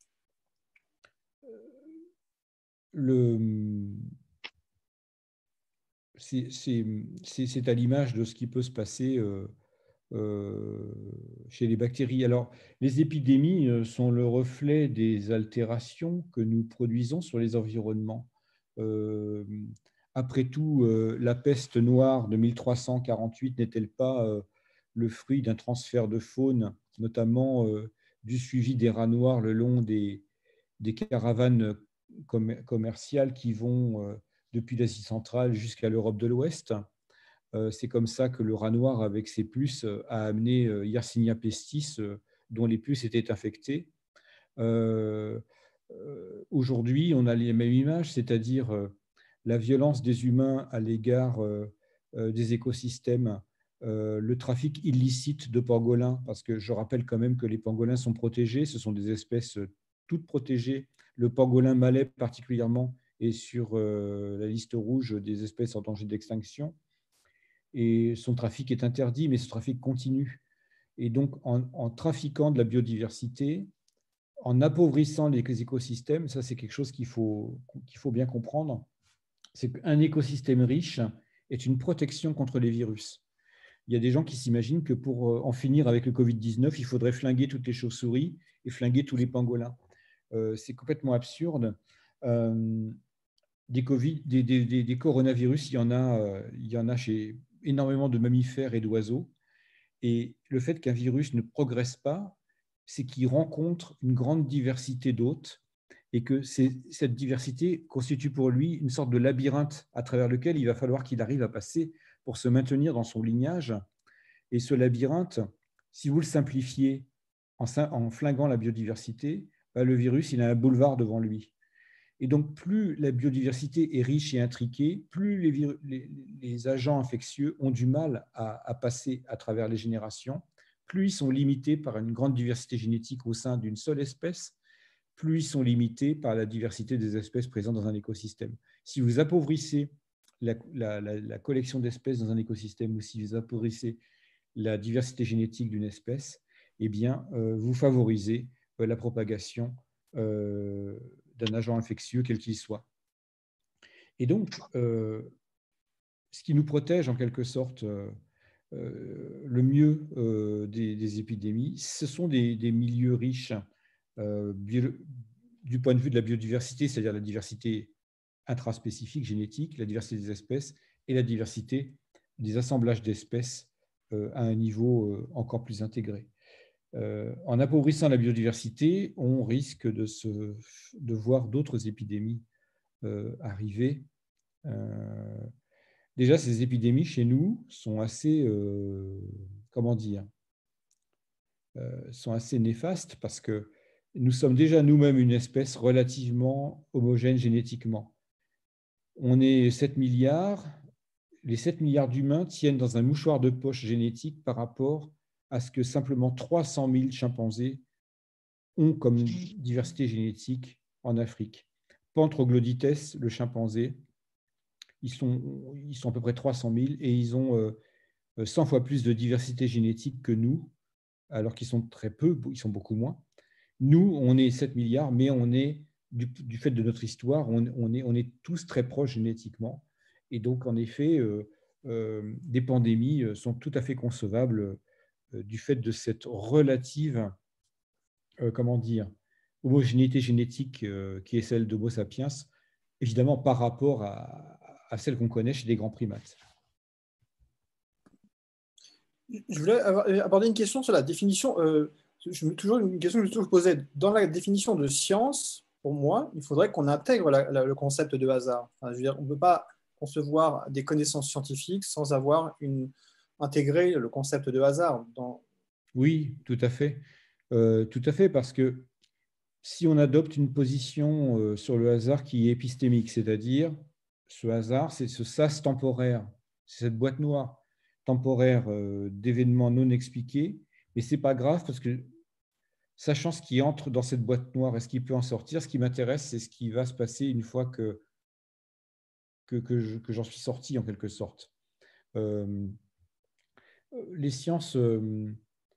c'est à l'image de ce qui peut se passer euh, euh, chez les bactéries. Alors, les épidémies sont le reflet des altérations que nous produisons sur les environnements. Euh, après tout, euh, la peste noire de mille trois cent quarante-huit n'est-elle pas euh, le fruit d'un transfert de faune, notamment euh, du suivi des rats noirs le long des, des caravanes commerciales qui vont euh, depuis l'Asie centrale jusqu'à l'Europe de l'Ouest. Euh, c'est comme ça que le rat noir, avec ses puces, euh, a amené euh, Yersinia pestis, euh, dont les puces étaient infectées. Euh, euh, Aujourd'hui, on a les mêmes images, c'est-à-dire euh, la violence des humains à l'égard euh, euh, des écosystèmes, euh, le trafic illicite de pangolins, parce que je rappelle quand même que les pangolins sont protégés, ce sont des espèces toutes protégées. Le pangolin malais particulièrement est sur euh, la liste rouge des espèces en danger d'extinction. Et son trafic est interdit, mais ce trafic continue. Et donc, en, en trafiquant de la biodiversité, en appauvrissant les écosystèmes, ça c'est quelque chose qu'il faut, qu'il faut bien comprendre, c'est qu'un écosystème riche est une protection contre les virus. Il y a des gens qui s'imaginent que pour en finir avec le Covid dix-neuf, il faudrait flinguer toutes les chauves-souris et flinguer tous les pangolins. Euh, c'est complètement absurde. Euh, des, COVID, des, des, des, des coronavirus, il y en a, euh, il y en a chez énormément de mammifères et d'oiseaux. Et le fait qu'un virus ne progresse pas, c'est qu'il rencontre une grande diversité d'hôtes et que cette diversité constitue pour lui une sorte de labyrinthe à travers lequel il va falloir qu'il arrive à passer pour se maintenir dans son lignage. Et ce labyrinthe, si vous le simplifiez en, en flinguant la biodiversité, bah, le virus, il a un boulevard devant lui. Et donc, plus la biodiversité est riche et intriquée, plus les, les, les agents infectieux ont du mal à, à passer à travers les générations, plus ils sont limités par une grande diversité génétique au sein d'une seule espèce, plus ils sont limités par la diversité des espèces présentes dans un écosystème. Si vous appauvrissez la, la, la, la collection d'espèces dans un écosystème ou si vous favorisez la diversité génétique d'une espèce, eh bien, euh, vous favorisez euh, la propagation euh, d'un agent infectieux, quel qu'il soit. Et donc, euh, ce qui nous protège en quelque sorte euh, euh, le mieux euh, des, des épidémies, ce sont des, des milieux riches euh, bio, du point de vue de la biodiversité, c'est-à-dire la diversité intraspécifique génétique, la diversité des espèces et la diversité des assemblages d'espèces euh, à un niveau euh, encore plus intégré. Euh, en appauvrissant la biodiversité, on risque de, se, de voir d'autres épidémies euh, arriver. Euh, déjà, ces épidémies chez nous sont assez, euh, comment dire, euh, sont assez néfastes parce que nous sommes déjà nous-mêmes une espèce relativement homogène génétiquement. On est sept milliards. Les sept milliards d'humains tiennent dans un mouchoir de poche génétique par rapport à ce que simplement trois cent mille chimpanzés ont comme diversité génétique en Afrique. Pantroglodytes, le chimpanzé, ils sont, ils sont à peu près trois cent mille et ils ont euh, cent fois plus de diversité génétique que nous, alors qu'ils sont très peu, ils sont beaucoup moins. Nous, on est sept milliards, mais on est, du, du fait de notre histoire, on, on, est, on est tous très proches génétiquement. Et donc, en effet, euh, euh, des pandémies sont tout à fait concevables euh, du fait de cette relative, euh, comment dire, homogénéité génétique euh, qui est celle d'Homo sapiens, évidemment par rapport à, à celle qu'on connaît chez les grands primates. Je voulais aborder une question sur la définition. Euh, je, toujours une question que je me posais. Dans la définition de science, pour moi, il faudrait qu'on intègre la, la, le concept de hasard. Enfin, je veux dire, on ne peut pas concevoir des connaissances scientifiques sans avoir une, intégré le concept de hasard. Dans... Oui, tout à fait. Euh, tout à fait, parce que si on adopte une position euh, sur le hasard qui est épistémique, c'est-à-dire ce hasard, c'est ce sas temporaire, c'est cette boîte noire temporaire euh, d'événements non expliqués, mais ce n'est pas grave parce que sachant ce qui entre dans cette boîte noire et ce qui peut en sortir, ce qui m'intéresse, c'est ce qui va se passer une fois que, que, que, je, que j'en suis sorti en quelque sorte. Euh, les sciences... Euh,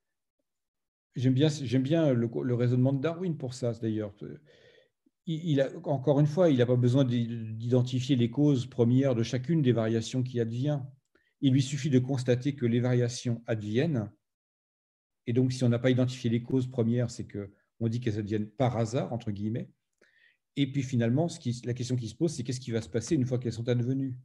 J'aime bien, j'aime bien le, le raisonnement de Darwin pour ça, d'ailleurs. Il, il a, encore une fois, il n'a pas besoin d'identifier les causes premières de chacune des variations qui adviennent. Il lui suffit de constater que les variations adviennent. Et donc, si on n'a pas identifié les causes premières, c'est qu'on dit qu'elles adviennent par hasard, entre guillemets. Et puis finalement, ce qui, la question qui se pose, c'est qu'est-ce qui va se passer une fois qu'elles sont advenues.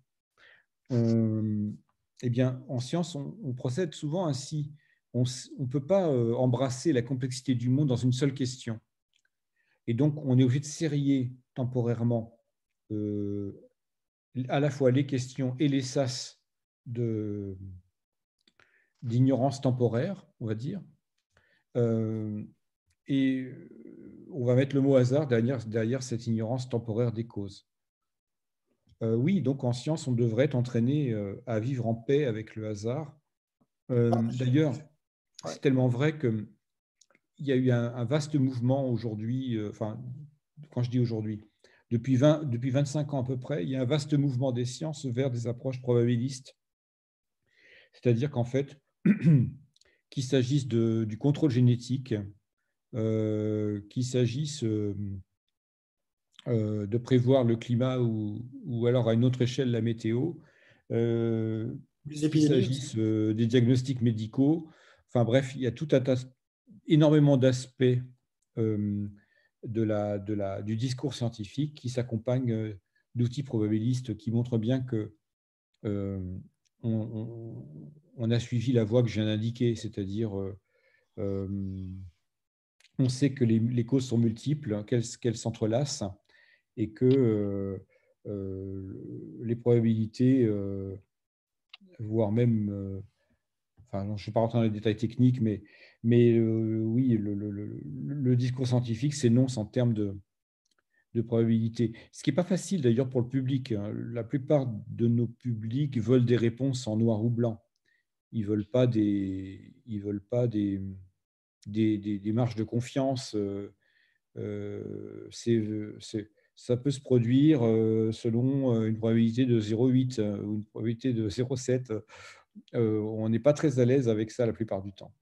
Euh, eh bien, en science, on, on procède souvent ainsi. On ne peut pas euh, embrasser la complexité du monde dans une seule question. Et donc, on est obligé de serrer temporairement euh, à la fois les questions et les sas de, d'ignorance temporaire, on va dire. Euh, et on va mettre le mot hasard derrière, derrière cette ignorance temporaire des causes. Euh, oui, donc en science, on devrait être entraîné euh, à vivre en paix avec le hasard. Euh, d'ailleurs, c'est tellement vrai qu'il y a eu un, un vaste mouvement aujourd'hui, euh, enfin, quand je dis aujourd'hui, depuis, vingt, depuis vingt-cinq ans à peu près, il y a un vaste mouvement des sciences vers des approches probabilistes. C'est-à-dire qu'en fait, qu'il s'agisse de, du contrôle génétique, euh, qu'il s'agisse euh, euh, de prévoir le climat ou, ou alors à une autre échelle la météo, euh, qu'il s'agisse euh, des diagnostics médicaux. Enfin bref, il y a tout un tas, énormément d'aspects euh, de la, de la, du discours scientifique qui s'accompagnent euh, d'outils probabilistes qui montrent bien que euh, on, on, on a suivi la voie que je viens d'indiquer, c'est-à-dire euh, euh, on sait que les, les causes sont multiples, qu'elles, qu'elles s'entrelacent et que euh, euh, les probabilités, euh, voire même, euh, enfin, je ne vais pas rentrer dans les détails techniques, mais, mais euh, oui, le, le, le, le discours scientifique s'énonce en termes de, de probabilité. Ce qui n'est pas facile d'ailleurs pour le public. Hein. La plupart de nos publics veulent des réponses en noir ou blanc. Ils ne veulent pas des, ils veulent pas des, des, des, des marges de confiance. Euh, euh, c'est, c'est, ça peut se produire selon une probabilité de zéro virgule huit ou une probabilité de zéro virgule sept. On n'est pas très à l'aise avec ça la plupart du temps.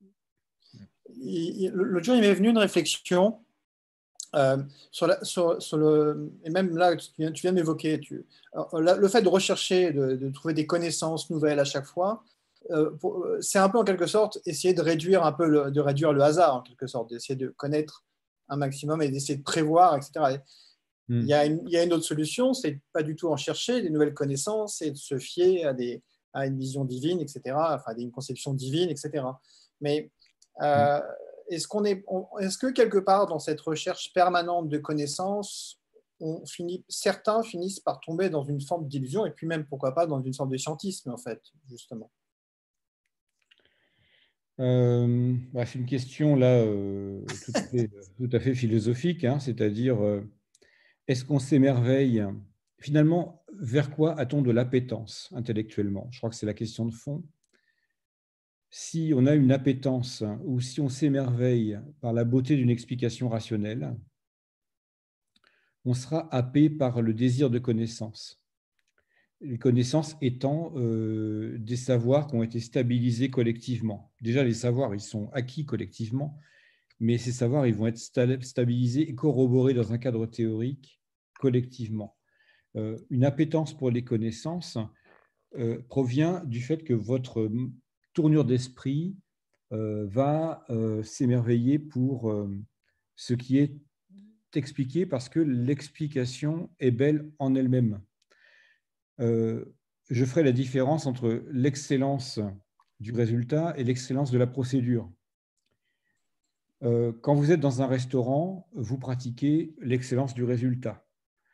L'autre jour, il m'est venu une réflexion euh, sur, la, sur, sur le, et même là, tu viens, tu viens d'évoquer le fait de rechercher, de, de trouver des connaissances nouvelles à chaque fois. Euh, c'est un peu en quelque sorte essayer de réduire un peu le, de réduire le hasard en quelque sorte, d'essayer de connaître un maximum et d'essayer de prévoir, et cetera. Et mm. il, y a une, il y a une autre solution, c'est pas du tout en chercher des nouvelles connaissances et de se fier à, des, à une vision divine, et cetera. Enfin, à une conception divine, et cetera. Mais euh, mm. est-ce qu'on est, on, est-ce que quelque part dans cette recherche permanente de connaissances, on finit, certains finissent par tomber dans une forme d'illusion et puis même pourquoi pas dans une sorte de scientisme en fait, justement. Euh, bah, c'est une question là euh, tout, à fait, tout à fait philosophique, hein, c'est-à-dire euh, est-ce qu'on s'émerveille finalement, vers quoi a-t-on de l'appétence intellectuellement? Je crois que c'est la question de fond. Si on a une appétence ou si on s'émerveille par la beauté d'une explication rationnelle, on sera happé par le désir de connaissance. Les connaissances étant euh, des savoirs qui ont été stabilisés collectivement. Déjà, les savoirs, ils sont acquis collectivement, mais ces savoirs, ils vont être stabilisés et corroborés dans un cadre théorique collectivement. Euh, une appétence pour les connaissances euh, provient du fait que votre tournure d'esprit euh, va euh, s'émerveiller pour euh, ce qui est expliqué parce que l'explication est belle en elle-même. Euh, je ferai la différence entre l'excellence du résultat et l'excellence de la procédure. Euh, quand vous êtes dans un restaurant, vous pratiquez l'excellence du résultat.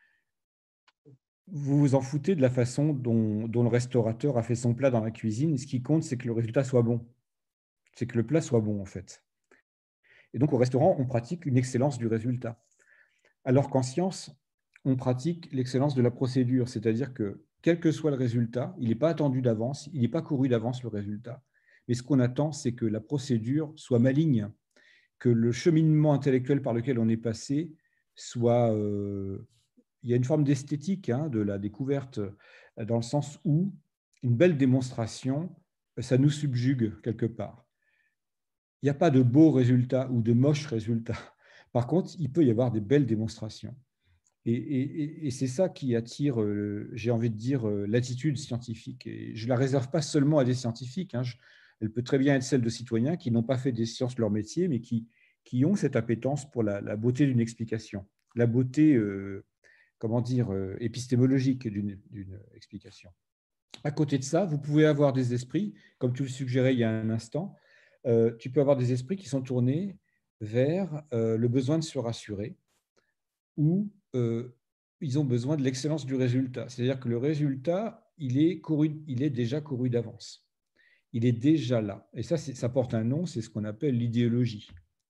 Vous vous en foutez de la façon dont, dont le restaurateur a fait son plat dans la cuisine. Ce qui compte, c'est que le résultat soit bon. C'est que le plat soit bon, en fait. Et donc, au restaurant, on pratique une excellence du résultat. Alors qu'en science, on pratique l'excellence de la procédure, c'est-à-dire que quel que soit le résultat, il n'est pas attendu d'avance, il n'est pas couru d'avance le résultat. Mais ce qu'on attend, c'est que la procédure soit maligne, que le cheminement intellectuel par lequel on est passé soit... Euh, il y a une forme d'esthétique hein, de la découverte, dans le sens où une belle démonstration, ça nous subjugue quelque part. Il n'y a pas de beaux résultats ou de moches résultats. Par contre, il peut y avoir des belles démonstrations. Et, et, et c'est ça qui attire, euh, j'ai envie de dire, euh, l'attitude scientifique. Et je ne la réserve pas seulement à des scientifiques. Hein. Je, elle peut très bien être celle de citoyens qui n'ont pas fait des sciences leur métier, mais qui, qui ont cette appétence pour la, la beauté d'une explication, la beauté, euh, comment dire, euh, épistémologique d'une explication. À côté de ça, vous pouvez avoir des esprits, comme tu le suggérais il y a un instant, euh, tu peux avoir des esprits qui sont tournés vers euh, le besoin de se rassurer, ou euh, ils ont besoin de l'excellence du résultat. C'est-à-dire que le résultat, il est, couru, il est déjà couru d'avance. Il est déjà là. Et ça, ça porte un nom, c'est ce qu'on appelle l'idéologie.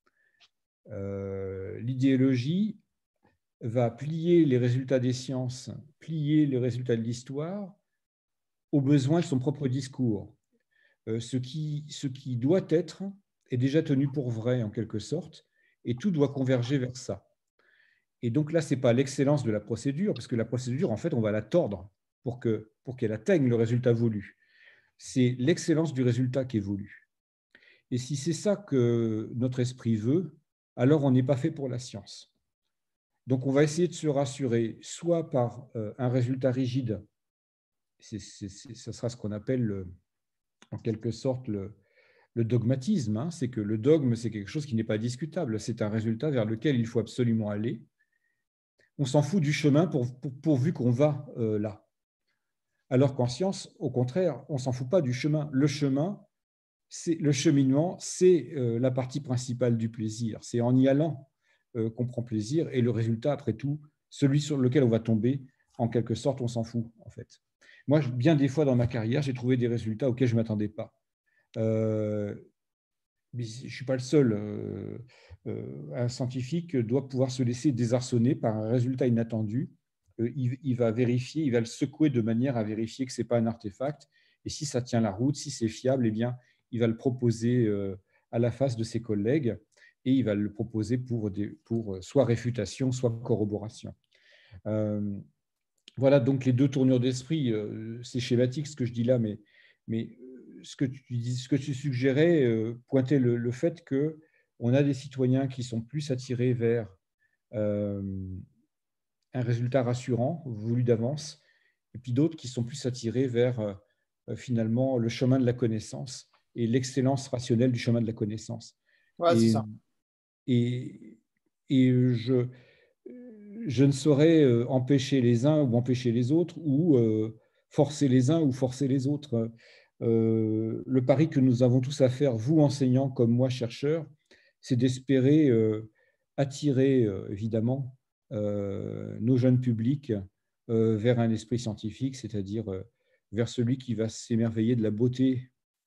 Euh, l'idéologie va plier les résultats des sciences, plier les résultats de l'histoire aux besoins de son propre discours. Euh, ce, qui, ce qui doit être est déjà tenu pour vrai, en quelque sorte, et tout doit converger vers ça. Et donc là, ce n'est pas l'excellence de la procédure, parce que la procédure, en fait, on va la tordre pour que, pour qu'elle atteigne le résultat voulu. C'est l'excellence du résultat qui est voulu. Et si c'est ça que notre esprit veut, alors on n'est pas fait pour la science. Donc on va essayer de se rassurer, soit par euh, un résultat rigide, c'est, c'est, c'est, ça sera ce qu'on appelle, le, en quelque sorte, le, le dogmatisme. Hein, c'est que le dogme, c'est quelque chose qui n'est pas discutable. C'est un résultat vers lequel il faut absolument aller. On s'en fout du chemin pour, pour, pourvu qu'on va euh, là. Alors qu'en science, au contraire, on ne s'en fout pas du chemin. Le chemin, c'est, le cheminement, c'est euh, la partie principale du plaisir. C'est en y allant euh, qu'on prend plaisir. Et le résultat, après tout, celui sur lequel on va tomber, en quelque sorte, on s'en fout, en fait. Moi, bien des fois dans ma carrière, j'ai trouvé des résultats auxquels je ne m'attendais pas. Euh, mais je ne suis pas le seul. Euh, euh, un scientifique doit pouvoir se laisser désarçonner par un résultat inattendu. Euh, il, il va vérifier, il va le secouer de manière à vérifier que ce n'est pas un artefact. Et si ça tient la route, si c'est fiable, eh bien, il va le proposer euh, à la face de ses collègues et il va le proposer pour, des, pour soit réfutation, soit corroboration. Euh, voilà donc les deux tournures d'esprit. Euh, c'est schématique ce que je dis là, mais, mais ce, que tu dis, ce que tu suggérais euh, pointait le, le fait qu'on a des citoyens qui sont plus attirés vers euh, un résultat rassurant, voulu d'avance, et puis d'autres qui sont plus attirés vers euh, finalement le chemin de la connaissance et l'excellence rationnelle du chemin de la connaissance. Ouais, c'est Et, ça. et, et je, je ne saurais euh, empêcher les uns ou empêcher les autres, ou euh, forcer les uns ou forcer les autres. Euh, le pari que nous avons tous à faire, vous enseignants comme moi chercheurs, c'est d'espérer euh, attirer euh, évidemment euh, nos jeunes publics euh, vers un esprit scientifique, c'est-à-dire euh, vers celui qui va s'émerveiller de la beauté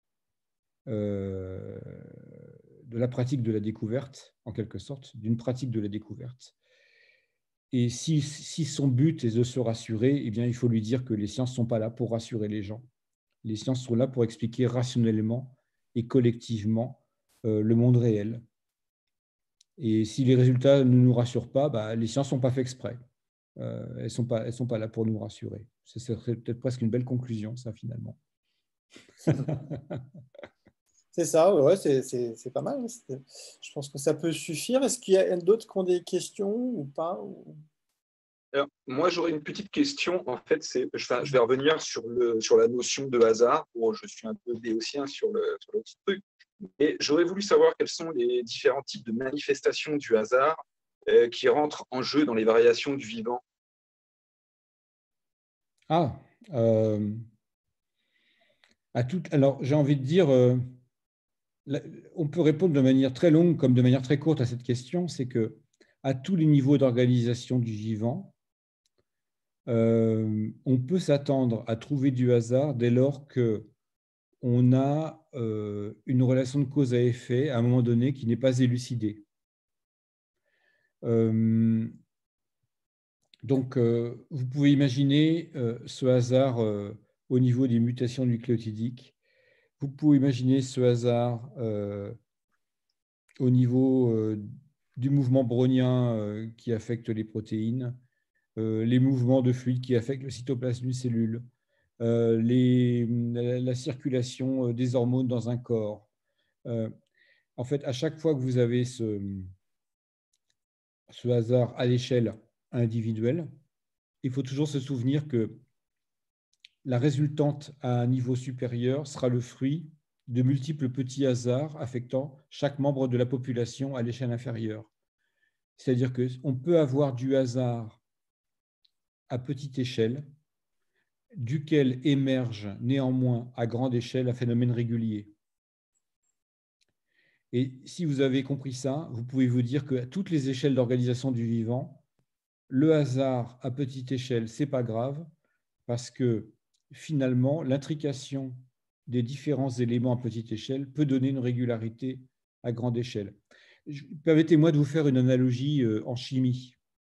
euh, de la pratique de la découverte, en quelque sorte, d'une pratique de la découverte. Et si, si son but est de se rassurer, eh bien, il faut lui dire que les sciences ne sont pas là pour rassurer les gens. Les sciences sont là pour expliquer rationnellement et collectivement euh, le monde réel. Et si les résultats ne nous rassurent pas, bah, les sciences ne sont pas faites exprès. Euh, elles ne sont pas, elles sont pas là pour nous rassurer. Ce serait peut-être presque une belle conclusion, ça, finalement. C'est ça, ouais, c'est c'est- c'est pas mal. Je pense que ça peut suffire. Est-ce qu'il y a d'autres qui ont des questions ou pas ou... Alors, moi, j'aurais une petite question. En fait, c'est, je vais, je vais revenir sur, le, sur la notion de hasard. Bon, je suis un peu béotien sur le, sur le petit truc. Et j'aurais voulu savoir quels sont les différents types de manifestations du hasard euh, qui rentrent en jeu dans les variations du vivant. Ah, euh, à tout, alors j'ai envie de dire, euh, on peut répondre de manière très longue comme de manière très courte à cette question, c'est que à tous les niveaux d'organisation du vivant, euh, on peut s'attendre à trouver du hasard dès lors que on a euh, une relation de cause à effet à un moment donné qui n'est pas élucidée. Euh, donc, euh, vous pouvez imaginer euh, ce hasard euh, au niveau des mutations nucléotidiques. Vous pouvez imaginer ce hasard euh, au niveau euh, du mouvement brownien euh, qui affecte les protéines, euh, les mouvements de fluide qui affectent le cytoplasme d'une cellule, euh, les, la, la circulation des hormones dans un corps. Euh, en fait, à chaque fois que vous avez ce, ce hasard à l'échelle individuelle, il faut toujours se souvenir que la résultante à un niveau supérieur sera le fruit de multiples petits hasards affectant chaque membre de la population à l'échelle inférieure. C'est-à-dire qu'on peut avoir du hasard à petite échelle, duquel émerge néanmoins à grande échelle un phénomène régulier. Et si vous avez compris ça, vous pouvez vous dire qu'à toutes les échelles d'organisation du vivant, le hasard à petite échelle, ce n'est pas grave, parce que finalement, l'intrication des différents éléments à petite échelle peut donner une régularité à grande échelle. Permettez-moi de vous faire une analogie en chimie.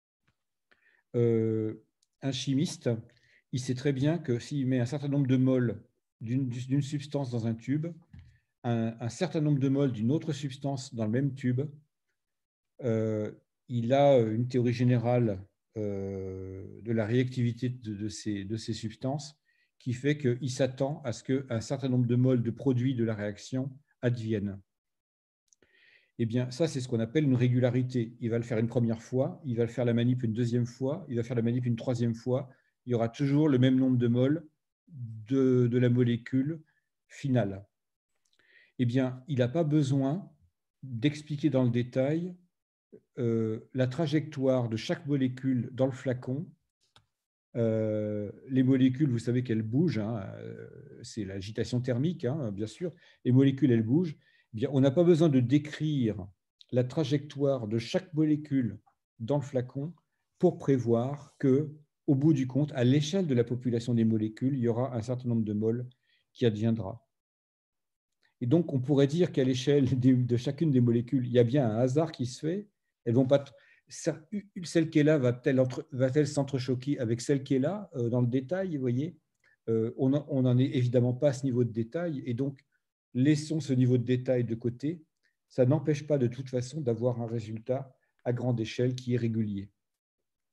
Euh, un chimiste, il sait très bien que s'il met un certain nombre de moles d'une substance dans un tube, un, un certain nombre de moles d'une autre substance dans le même tube, euh, il a une théorie générale euh, de la réactivité de, de, ces, de ces substances qui fait qu'il s'attend à ce qu'un certain nombre de moles de produits de la réaction adviennent. Eh bien, ça, c'est ce qu'on appelle une régularité. Il va le faire une première fois, il va le faire la manip une deuxième fois, il va faire la manip une troisième fois. Il y aura toujours le même nombre de moles de, de la molécule finale. Eh bien, il n'a pas besoin d'expliquer dans le détail euh, la trajectoire de chaque molécule dans le flacon. Euh, les molécules, vous savez qu'elles bougent, hein, euh, c'est l'agitation thermique, hein, bien sûr. Les molécules, elles bougent. Eh bien, on n'a pas besoin de décrire la trajectoire de chaque molécule dans le flacon pour prévoir que, au bout du compte, à l'échelle de la population des molécules, il y aura un certain nombre de moles qui adviendra. Et donc, on pourrait dire qu'à l'échelle de chacune des molécules, il y a bien un hasard qui se fait. Elles vont pas, celle qui est là va-t-elle va-t-elle s'entrechoquer avec celle qui est là euh, dans le détail, vous voyez euh, on n'en est évidemment pas à ce niveau de détail, et donc laissons ce niveau de détail de côté. Ça n'empêche pas de toute façon d'avoir un résultat à grande échelle qui est régulier.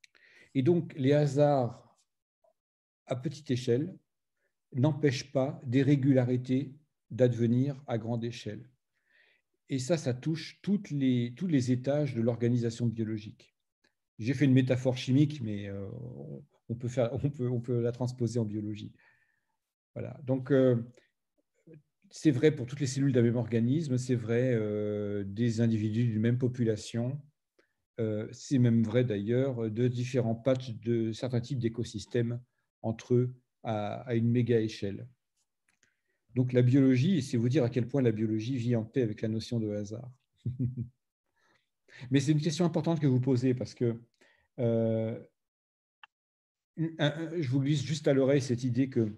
Et donc, les hasards à petite échelle n'empêchent pas des régularités d'advenir à grande échelle. Et ça, ça touche toutes les, tous les étages de l'organisation biologique. J'ai fait une métaphore chimique, mais euh, on, peut faire, on, peut, on peut la transposer en biologie. Voilà. Donc, euh, c'est vrai pour toutes les cellules d'un même organisme, c'est vrai euh, des individus d'une même population. Euh, c'est même vrai d'ailleurs de différents patchs de certains types d'écosystèmes entre eux à, à une méga échelle. Donc la biologie, c'est vous dire à quel point la biologie vit en paix avec la notion de hasard. Mais c'est une question importante que vous posez parce que euh, un, un, je vous glisse juste à l'oreille cette idée que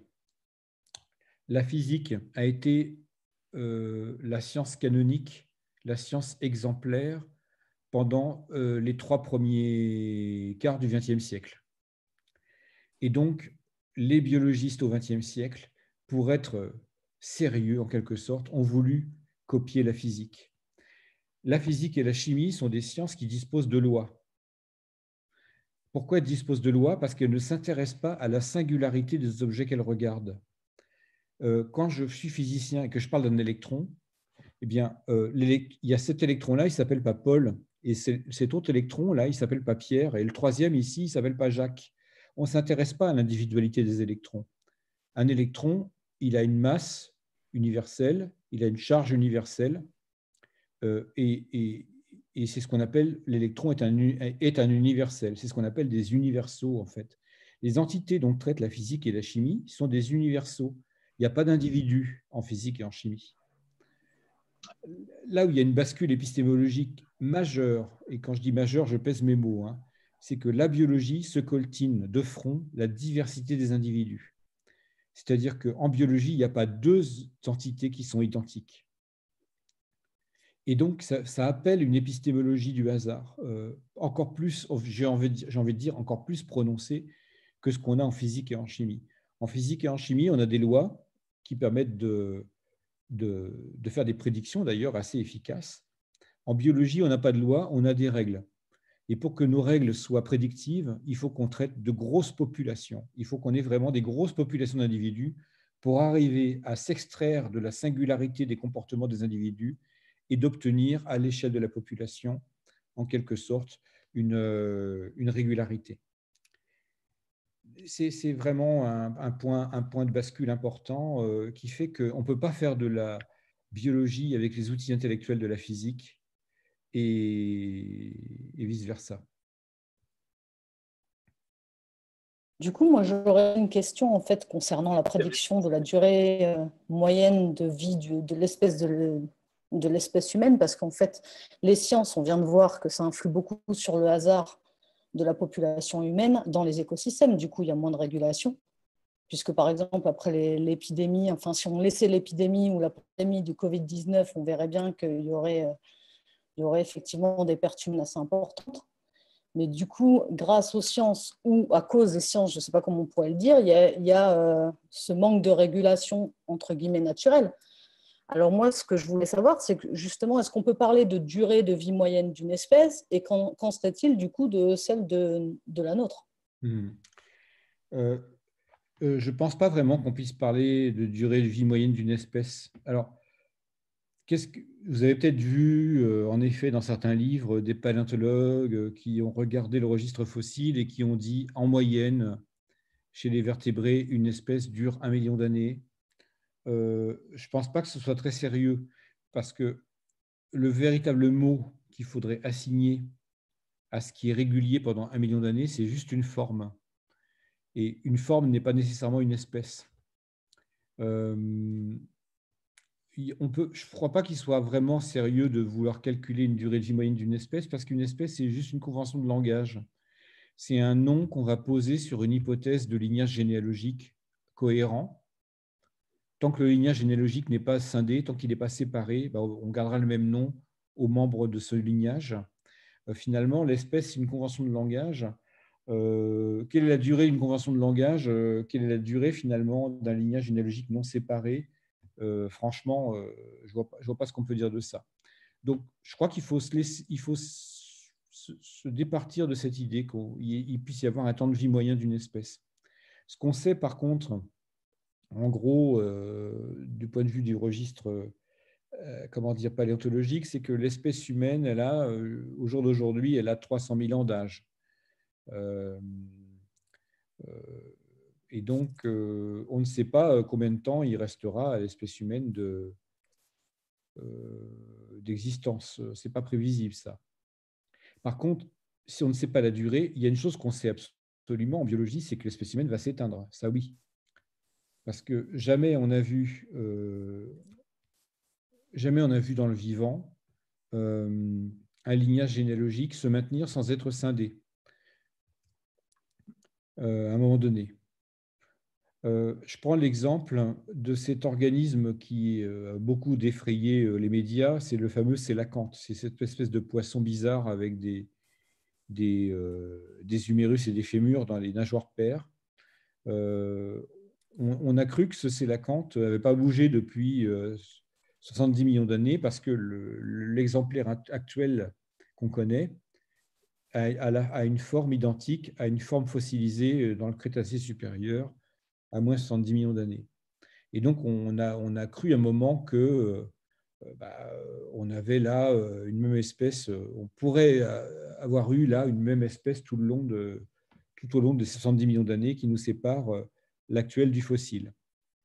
la physique a été euh, la science canonique, la science exemplaire pendant euh, les trois premiers quarts du vingtième siècle. Et donc, les biologistes au vingtième siècle, pour être sérieux en quelque sorte, ont voulu copier la physique. La physique et la chimie sont des sciences qui disposent de lois. Pourquoi elles disposent de lois? Parce qu'elles ne s'intéressent pas à la singularité des objets qu'elles regardent. Euh, quand je suis physicien et que je parle d'un électron, eh bien, euh, il y a cet électron-là, il ne s'appelle pas Paul, et cet autre électron-là, il ne s'appelle pas Pierre, et le troisième ici, il ne s'appelle pas Jacques. On ne s'intéresse pas à l'individualité des électrons. Un électron, il a une masse universelle, il a une charge universelle, euh, et, et, et c'est ce qu'on appelle, l'électron est un, est un universel, c'est ce qu'on appelle des universaux, en fait. Les entités dont traite la physique et la chimie sont des universaux. Il n'y a pas d'individu en physique et en chimie. Là où il y a une bascule épistémologique majeure, et quand je dis majeure, je pèse mes mots, hein, c'est que la biologie se coltine de front la diversité des individus. C'est-à-dire qu'en biologie, il n'y a pas deux entités qui sont identiques. Et donc, ça, ça appelle une épistémologie du hasard, euh, encore plus, j'ai envie, j'ai envie de dire, encore plus prononcée que ce qu'on a en physique et en chimie. En physique et en chimie, on a des lois qui permettent de, de, de faire des prédictions, d'ailleurs, assez efficaces. En biologie, on n'a pas de loi, on a des règles. Et pour que nos règles soient prédictives, il faut qu'on traite de grosses populations. Il faut qu'on ait vraiment des grosses populations d'individus pour arriver à s'extraire de la singularité des comportements des individus et d'obtenir à l'échelle de la population, en quelque sorte, une, une régularité. C'est vraiment un, un, point, un point de bascule important euh, qui fait qu'on ne peut pas faire de la biologie avec les outils intellectuels de la physique et, et vice-versa. Du coup, moi, j'aurais une question en fait concernant la prédiction de la durée euh, moyenne de vie du, de l'espèce de, de l'espèce humaine, parce qu'en fait, les sciences, on vient de voir que ça influe beaucoup sur le hasard de la population humaine dans les écosystèmes. Du coup, il y a moins de régulation, puisque par exemple, après l'épidémie, enfin, si on laissait l'épidémie ou la pandémie du covid dix-neuf, on verrait bien qu'il y aurait, il y aurait effectivement des pertes humaines assez importantes. Mais du coup, grâce aux sciences ou à cause des sciences, je ne sais pas comment on pourrait le dire, il y a, il y a euh, ce manque de régulation, entre guillemets, naturelle. Alors moi, ce que je voulais savoir, c'est que justement, est-ce qu'on peut parler de durée de vie moyenne d'une espèce et qu'en, qu'en serait-il du coup de celle de, de la nôtre? mmh. euh, euh, Je ne pense pas vraiment qu'on puisse parler de durée de vie moyenne d'une espèce. Alors, qu'est-ce que, vous avez peut-être vu, euh, en effet, dans certains livres, des paléontologues euh, qui ont regardé le registre fossile et qui ont dit, en moyenne, chez les vertébrés, une espèce dure un million d'années. Euh, je ne pense pas que ce soit très sérieux, parce que le véritable mot qu'il faudrait assigner à ce qui est régulier pendant un million d'années, c'est juste une forme. Et une forme n'est pas nécessairement une espèce. Euh, on peut, je ne crois pas qu'il soit vraiment sérieux de vouloir calculer une durée de vie moyenne d'une espèce, parce qu'une espèce, c'est juste une convention de langage. C'est un nom qu'on va poser sur une hypothèse de lignage généalogique cohérent. Tant que le lignage généalogique n'est pas scindé, tant qu'il n'est pas séparé, ben on gardera le même nom aux membres de ce lignage. Euh, finalement, l'espèce, c'est une convention de langage. Euh, quelle est la durée d'une convention de langage? euh, Quelle est la durée finalement d'un lignage généalogique non séparé? euh, Franchement, euh, je ne vois, vois pas ce qu'on peut dire de ça. Donc, je crois qu'il faut, se laisser, il faut se, se départir de cette idée qu'il puisse y avoir un temps de vie moyen d'une espèce. Ce qu'on sait par contre, en gros, euh, du point de vue du registre, euh, comment dire, paléontologique, c'est que l'espèce humaine, elle a, euh, au jour d'aujourd'hui, elle a trois cent mille ans d'âge. Euh, euh, et donc, euh, on ne sait pas combien de temps il restera à l'espèce humaine de, euh, d'existence. Ce n'est pas prévisible, ça. Par contre, si on ne sait pas la durée, il y a une chose qu'on sait absolument en biologie, c'est que l'espèce humaine va s'éteindre. Ça, oui. Parce que jamais on a vu, euh, jamais on a vu dans le vivant euh, un lignage généalogique se maintenir sans être scindé euh, à un moment donné. Euh, je prends l'exemple de cet organisme qui a beaucoup défrayé les médias, c'est le fameux sélacanthe. C'est cette espèce de poisson bizarre avec des, des, euh, des humérus et des fémurs dans les nageoires paires. Euh, on, on a cru que ce sélacanthe n'avait pas bougé depuis euh, soixante-dix millions d'années parce que le, l'exemplaire actuel qu'on connaît a, a, a une forme identique à une forme fossilisée dans le Crétacé supérieur à moins soixante-dix millions d'années. Et donc, on a, on a cru à un moment que euh, bah, on avait là euh, une même espèce, euh, on pourrait euh, avoir eu là une même espèce tout, le long de, tout au long des soixante-dix millions d'années qui nous séparent euh, l'actuel du fossile.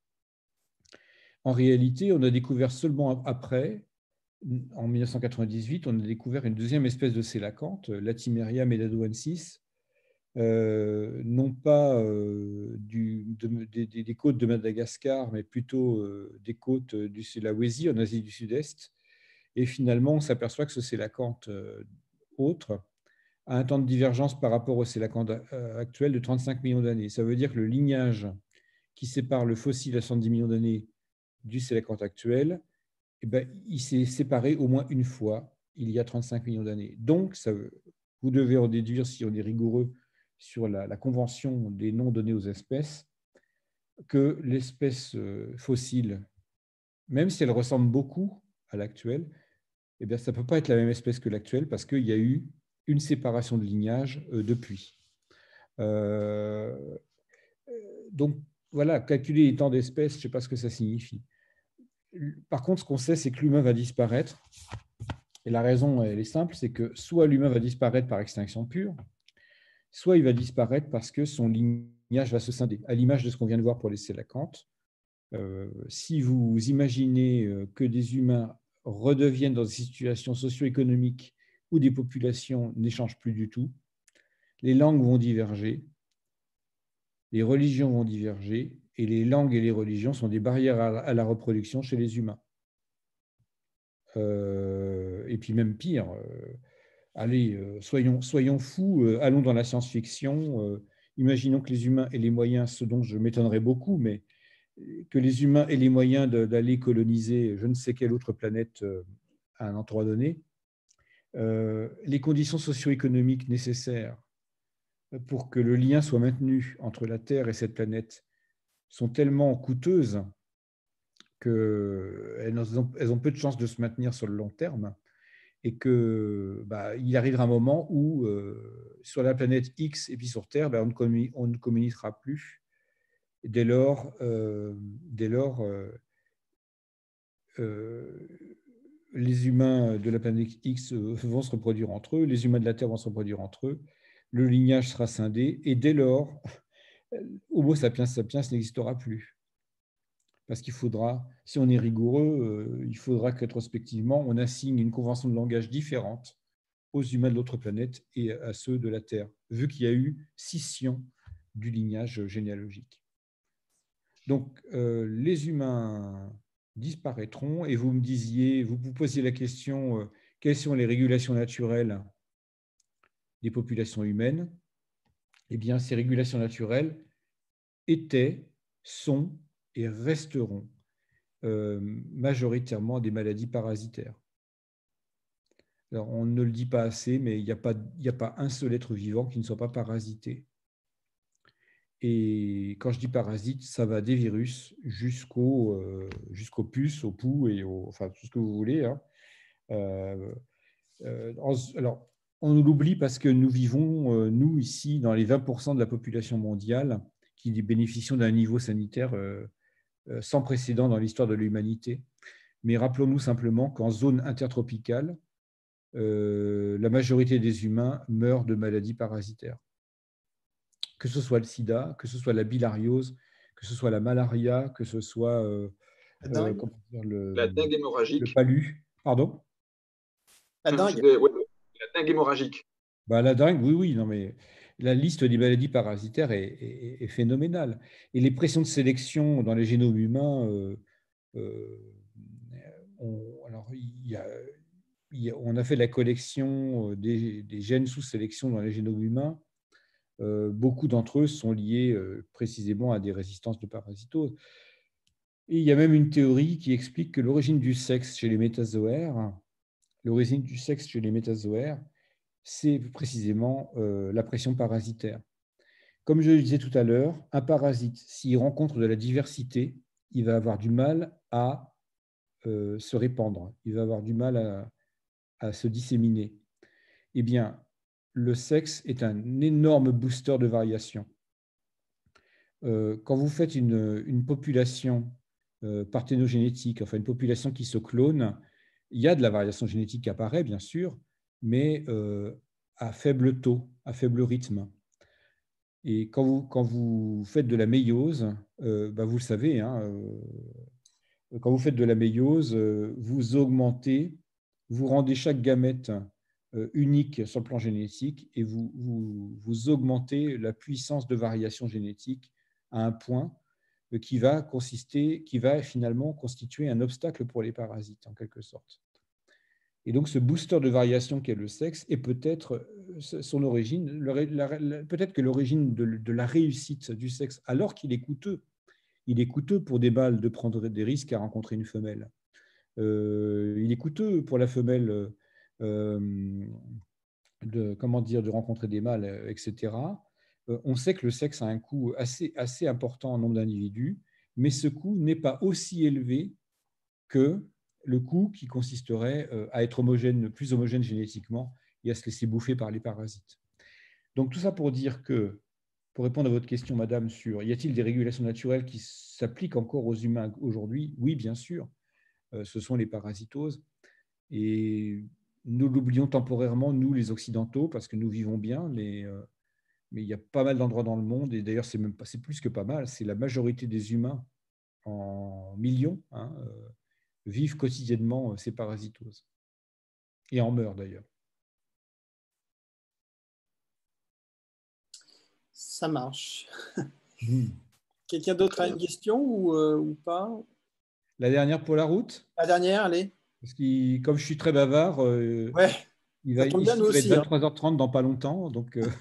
En réalité, on a découvert seulement après, en mille neuf cent quatre-vingt-dix-huit, on a découvert une deuxième espèce de sélacanthe, Latimeria medadoensis, Euh, non pas euh, du, de, des, des côtes de Madagascar, mais plutôt euh, des côtes du Sulawesi, en Asie du Sud-Est. Et finalement, on s'aperçoit que ce sélacanthe euh, autre a un temps de divergence par rapport au sélacanthe euh, actuel de trente-cinq millions d'années. Ça veut dire que le lignage qui sépare le fossile à soixante-dix millions d'années du sélacanthe actuel, eh ben, il s'est séparé au moins une fois il y a trente-cinq millions d'années. Donc, ça, vous devez en déduire, si on est rigoureux, sur la, la convention des noms donnés aux espèces, que l'espèce fossile, même si elle ressemble beaucoup à l'actuelle, eh bien, ça ne peut pas être la même espèce que l'actuelle parce qu'il y a eu une séparation de lignage euh, depuis. Euh, donc, voilà, calculer les temps d'espèces, je ne sais pas ce que ça signifie. Par contre, ce qu'on sait, c'est que l'humain va disparaître. Et la raison, elle est simple, c'est que soit l'humain va disparaître par extinction pure, soit il va disparaître parce que son lignage va se scinder, à l'image de ce qu'on vient de voir pour les sélacanthes. Euh, si vous imaginez que des humains redeviennent dans des situations socio-économiques où des populations n'échangent plus du tout, les langues vont diverger, les religions vont diverger, et les langues et les religions sont des barrières à la reproduction chez les humains. Euh, et puis même pire, euh, allez, euh, soyons, soyons fous, euh, allons dans la science-fiction, euh, imaginons que les humains aient les moyens, ce dont je m'étonnerais beaucoup, mais que les humains aient les moyens d'aller coloniser je ne sais quelle autre planète euh, à un endroit donné. Euh, les conditions socio-économiques nécessaires pour que le lien soit maintenu entre la Terre et cette planète sont tellement coûteuses qu'elles ont, elles ont peu de chances de se maintenir sur le long terme. Et qu'il bah, arrivera un moment où, euh, sur la planète X et puis sur Terre, bah, on, ne on ne communiquera plus. Et dès lors, euh, dès lors euh, euh, les humains de la planète X vont se reproduire entre eux, les humains de la Terre vont se reproduire entre eux, le lignage sera scindé, et dès lors, Homo sapiens sapiens n'existera plus. Parce qu'il faudra, si on est rigoureux, euh, il faudra que rétrospectivement, on assigne une convention de langage différente aux humains de l'autre planète et à ceux de la Terre, vu qu'il y a eu scission du lignage généalogique. Donc, euh, les humains disparaîtront, et vous me disiez, vous vous posiez la question, euh, quelles sont les régulations naturelles des populations humaines? Eh bien, ces régulations naturelles étaient, sont et resteront euh, majoritairement des maladies parasitaires. Alors, on ne le dit pas assez, mais il n'y a pas, il n'y a pas un seul être vivant qui ne soit pas parasité. Et quand je dis parasite, ça va des virus jusqu'aux euh, jusqu'aux puces, aux poux et au, enfin tout ce que vous voulez. Hein. Euh, euh, alors, on l'oublie parce que nous vivons, euh, nous, ici, dans les vingt pour cent de la population mondiale qui bénéficient d'un niveau sanitaire euh, euh, sans précédent dans l'histoire de l'humanité. Mais rappelons-nous simplement qu'en zone intertropicale, euh, la majorité des humains meurent de maladies parasitaires. Que ce soit le sida, que ce soit la bilharziose, que ce soit la malaria, que ce soit euh, La dengue. euh, comment dire, le, La dengue hémorragique. le palu. Pardon? La Non, dengue. je disais, ouais, la dengue hémorragique. Bah, la dengue, oui, oui, non, mais la liste des maladies parasitaires est, est- est phénoménale. Et les pressions de sélection dans les génomes humains, euh, euh, on, alors, il y a, il y a- on a fait la collection des, des gènes sous sélection dans les génomes humains. Euh, beaucoup d'entre eux sont liés euh, précisément à des résistances de parasitose. Et il y a même une théorie qui explique que l'origine du sexe chez les métazoaires, l'origine du sexe chez les métazoaires, c'est précisément euh, la pression parasitaire. Comme je le disais tout à l'heure, un parasite, s'il rencontre de la diversité, il va avoir du mal à euh, se répandre, il va avoir du mal à, à se disséminer. Eh bien, le sexe est un énorme booster de variation. Euh, quand vous faites une, une population euh, parthénogénétique, enfin une population qui se clone, il y a de la variation génétique qui apparaît, bien sûr, mais euh, à faible taux, à faible rythme. Et quand vous, quand vous faites de la méiose, euh, bah vous le savez, hein, euh, quand vous faites de la méiose, euh, vous augmentez, vous rendez chaque gamète euh, unique sur le plan génétique et vous, vous, vous augmentez la puissance de variation génétique à un point euh, qui va consister, qui va finalement constituer un obstacle pour les parasites, en quelque sorte. Et donc, ce booster de variation qu'est le sexe est peut-être son origine, peut-être que l'origine de, de la réussite du sexe, alors qu'il est coûteux, il est coûteux pour des mâles de prendre des risques à rencontrer une femelle. Euh, il est coûteux pour la femelle euh, de, comment dire, de rencontrer des mâles, et cetera. Euh, on sait que le sexe a un coût assez, assez important en nombre d'individus, mais ce coût n'est pas aussi élevé que le coût qui consisterait à être homogène, plus homogène génétiquement et à se laisser bouffer par les parasites. Donc tout ça pour dire que, pour répondre à votre question, madame, sur y a-t-il des régulations naturelles qui s'appliquent encore aux humains aujourd'hui? Oui, bien sûr, ce sont les parasitoses. Et nous l'oublions temporairement, nous les Occidentaux, parce que nous vivons bien, mais, mais il y a pas mal d'endroits dans le monde, et d'ailleurs c'est, même pas, c'est plus que pas mal, c'est la majorité des humains en millions, hein, vivent quotidiennement ces parasitoses et en meurent d'ailleurs. Ça marche. Mmh. Quelqu'un d'autre a une question ou, euh, ou pas? La dernière pour la route? La dernière, allez. Parce que comme je suis très bavard, euh, ouais, il va, ça tombe ici, bien, nous il va être aussi, hein. vingt-trois heures trente dans pas longtemps. Donc, euh...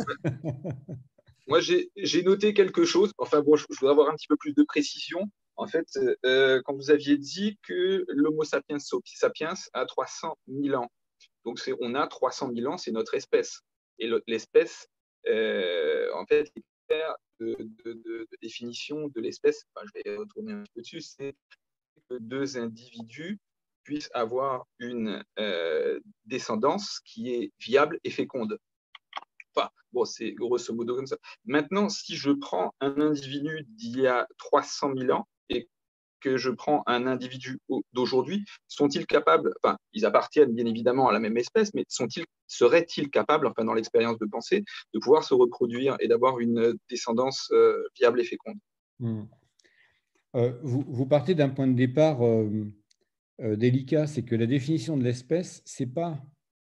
Moi, j'ai, j'ai noté quelque chose. Enfin, bon, je, je voudrais avoir un petit peu plus de précision. En fait, euh, quand vous aviez dit que l'Homo sapiens sapiens a trois cent mille ans, donc c'est, on a trois cent mille ans, c'est notre espèce. Et le, l'espèce, euh, en fait, les critères de, de, de, de définition de l'espèce, enfin, je vais retourner un peu dessus, c'est que deux individus puissent avoir une euh, descendance qui est viable et féconde. Enfin, bon, c'est grosso modo comme ça. Maintenant, si je prends un individu d'il y a trois cent mille ans et que je prends un individu d'aujourd'hui, sont-ils capables, enfin, ils appartiennent bien évidemment à la même espèce, mais sont-ils, seraient-ils capables, enfin, dans l'expérience de pensée, de pouvoir se reproduire et d'avoir une descendance euh, viable et féconde? mmh. euh, vous, vous partez d'un point de départ euh, euh, délicat, c'est que la définition de l'espèce, ce n'est pas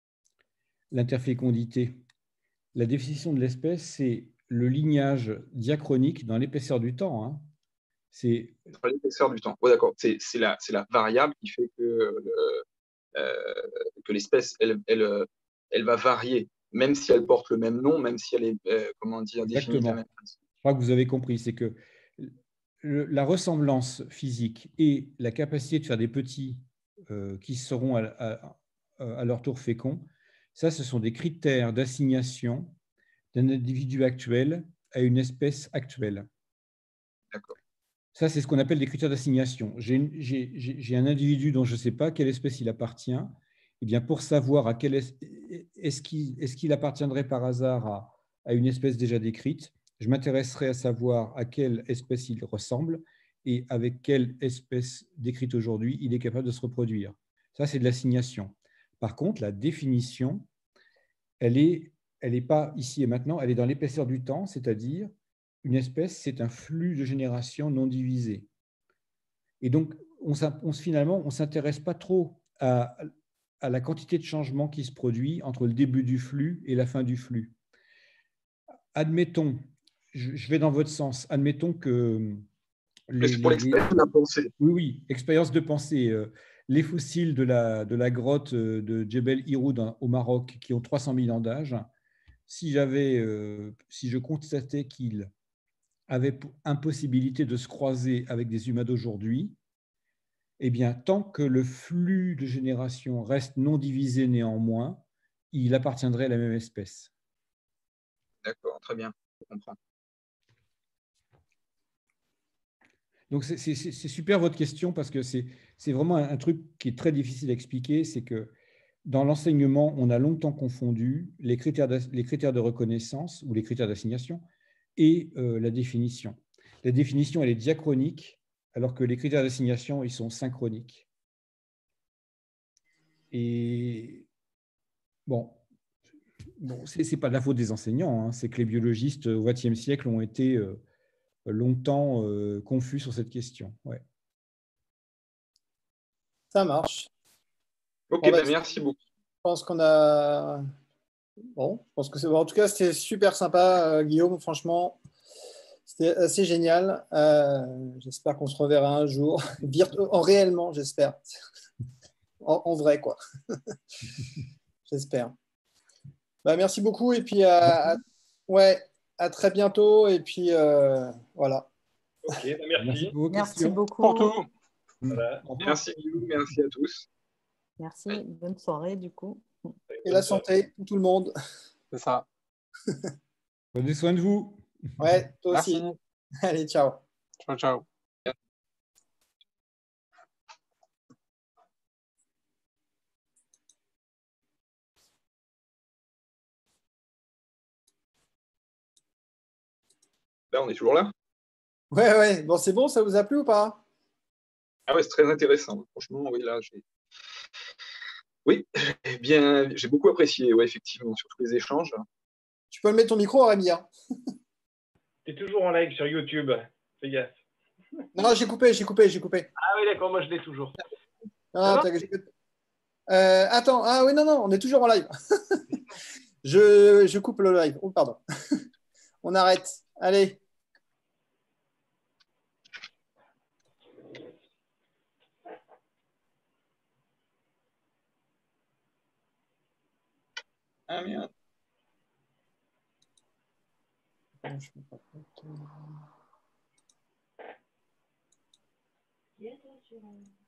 l'interfécondité. La définition de l'espèce, c'est le lignage diachronique dans l'épaisseur du temps. Hein. C'est l'épaisseur du temps. Ouais, d'accord. C'est, c'est, la, c'est la variable qui fait que, euh, euh, que l'espèce, elle, elle, elle va varier, même si elle porte le même nom, même si elle est, euh, comment dire, définie de la même façon. Je crois que vous avez compris, c'est que le, la ressemblance physique et la capacité de faire des petits euh, qui seront à, à, à leur tour féconds, ça, ce sont des critères d'assignation d'un individu actuel à une espèce actuelle. D'accord. Ça, c'est ce qu'on appelle des critères d'assignation. J'ai, j'ai, j'ai un individu dont je ne sais pas quelle espèce il appartient. Eh bien, pour savoir à quelle, est-ce qu'il est-ce qu'il appartiendrait par hasard à, à une espèce déjà décrite? Je m'intéresserai à savoir à quelle espèce il ressemble et avec quelle espèce décrite aujourd'hui il est capable de se reproduire. Ça, c'est de l'assignation. Par contre, la définition, elle est, elle n'est pas ici et maintenant, elle est dans l'épaisseur du temps, c'est-à-dire une espèce, c'est un flux de génération non divisé. Et donc, on, on, finalement, on ne s'intéresse pas trop à, à la quantité de changement qui se produit entre le début du flux et la fin du flux. Admettons, je, je vais dans votre sens, admettons que… Les, pour l'expérience de la pensée. Oui, oui, expérience de pensée. Euh, les fossiles de la, de la grotte de Djebel Irhoud au Maroc, qui ont trois cent mille ans d'âge, si, j'avais, euh, si je constatais qu'ils avaient impossibilité de se croiser avec des humains d'aujourd'hui, eh bien, tant que le flux de génération reste non divisé néanmoins, il appartiendrait à la même espèce. D'accord, très bien, je comprends. Donc, c'est super votre question parce que c'est vraiment un, un truc qui est très difficile à expliquer. C'est que dans l'enseignement, on a longtemps confondu les critères de, les critères de reconnaissance ou les critères d'assignation et euh, la définition. La définition, elle est diachronique, alors que les critères d'assignation, ils sont synchroniques. Et bon, bon ce n'est pas de la faute des enseignants, hein, c'est que les biologistes au vingtième siècle ont été… Euh, longtemps euh, confus sur cette question. Ouais. Ça marche. Ok, bon, ben, bah, merci beaucoup. Je pense qu'on a… Bon, je pense que c'est bon. En tout cas, c'était super sympa, euh, Guillaume, franchement. C'était assez génial. Euh, j'espère qu'on se reverra un jour. En réellement, j'espère. En, en vrai, quoi. J'espère. Bah, merci beaucoup. Et puis, à, à, ouais, à très bientôt. Et puis, euh, voilà. Ok, bah merci. Merci, merci beaucoup. Pour tout. Voilà. Merci, Guillaume. Merci à tous. Merci. Bonne soirée, du coup. Et la santé pour tout le monde. C'est ça. Prenez soin de vous. Ouais, toi merci. aussi. Allez, ciao. Ciao, ciao. Là, on est toujours là. Ouais, ouais. Bon, c'est bon, ça vous a plu ou pas? Ah ouais, c'est très intéressant. Franchement, oui, là, j'ai… Oui, eh bien, j'ai beaucoup apprécié, ouais, effectivement, sur tous les échanges. Tu peux me mettre ton micro, Rémi. Hein. Tu es toujours en live sur YouTube. Fais gaffe. Non, j'ai coupé, j'ai coupé, j'ai coupé. Ah oui, d'accord, moi je l'ai toujours. Non, euh, attends, ah oui, non, non, on est toujours en live. je, je coupe le live. Oh, pardon. On arrête. Allez. Ah merde. Je peux pas compter.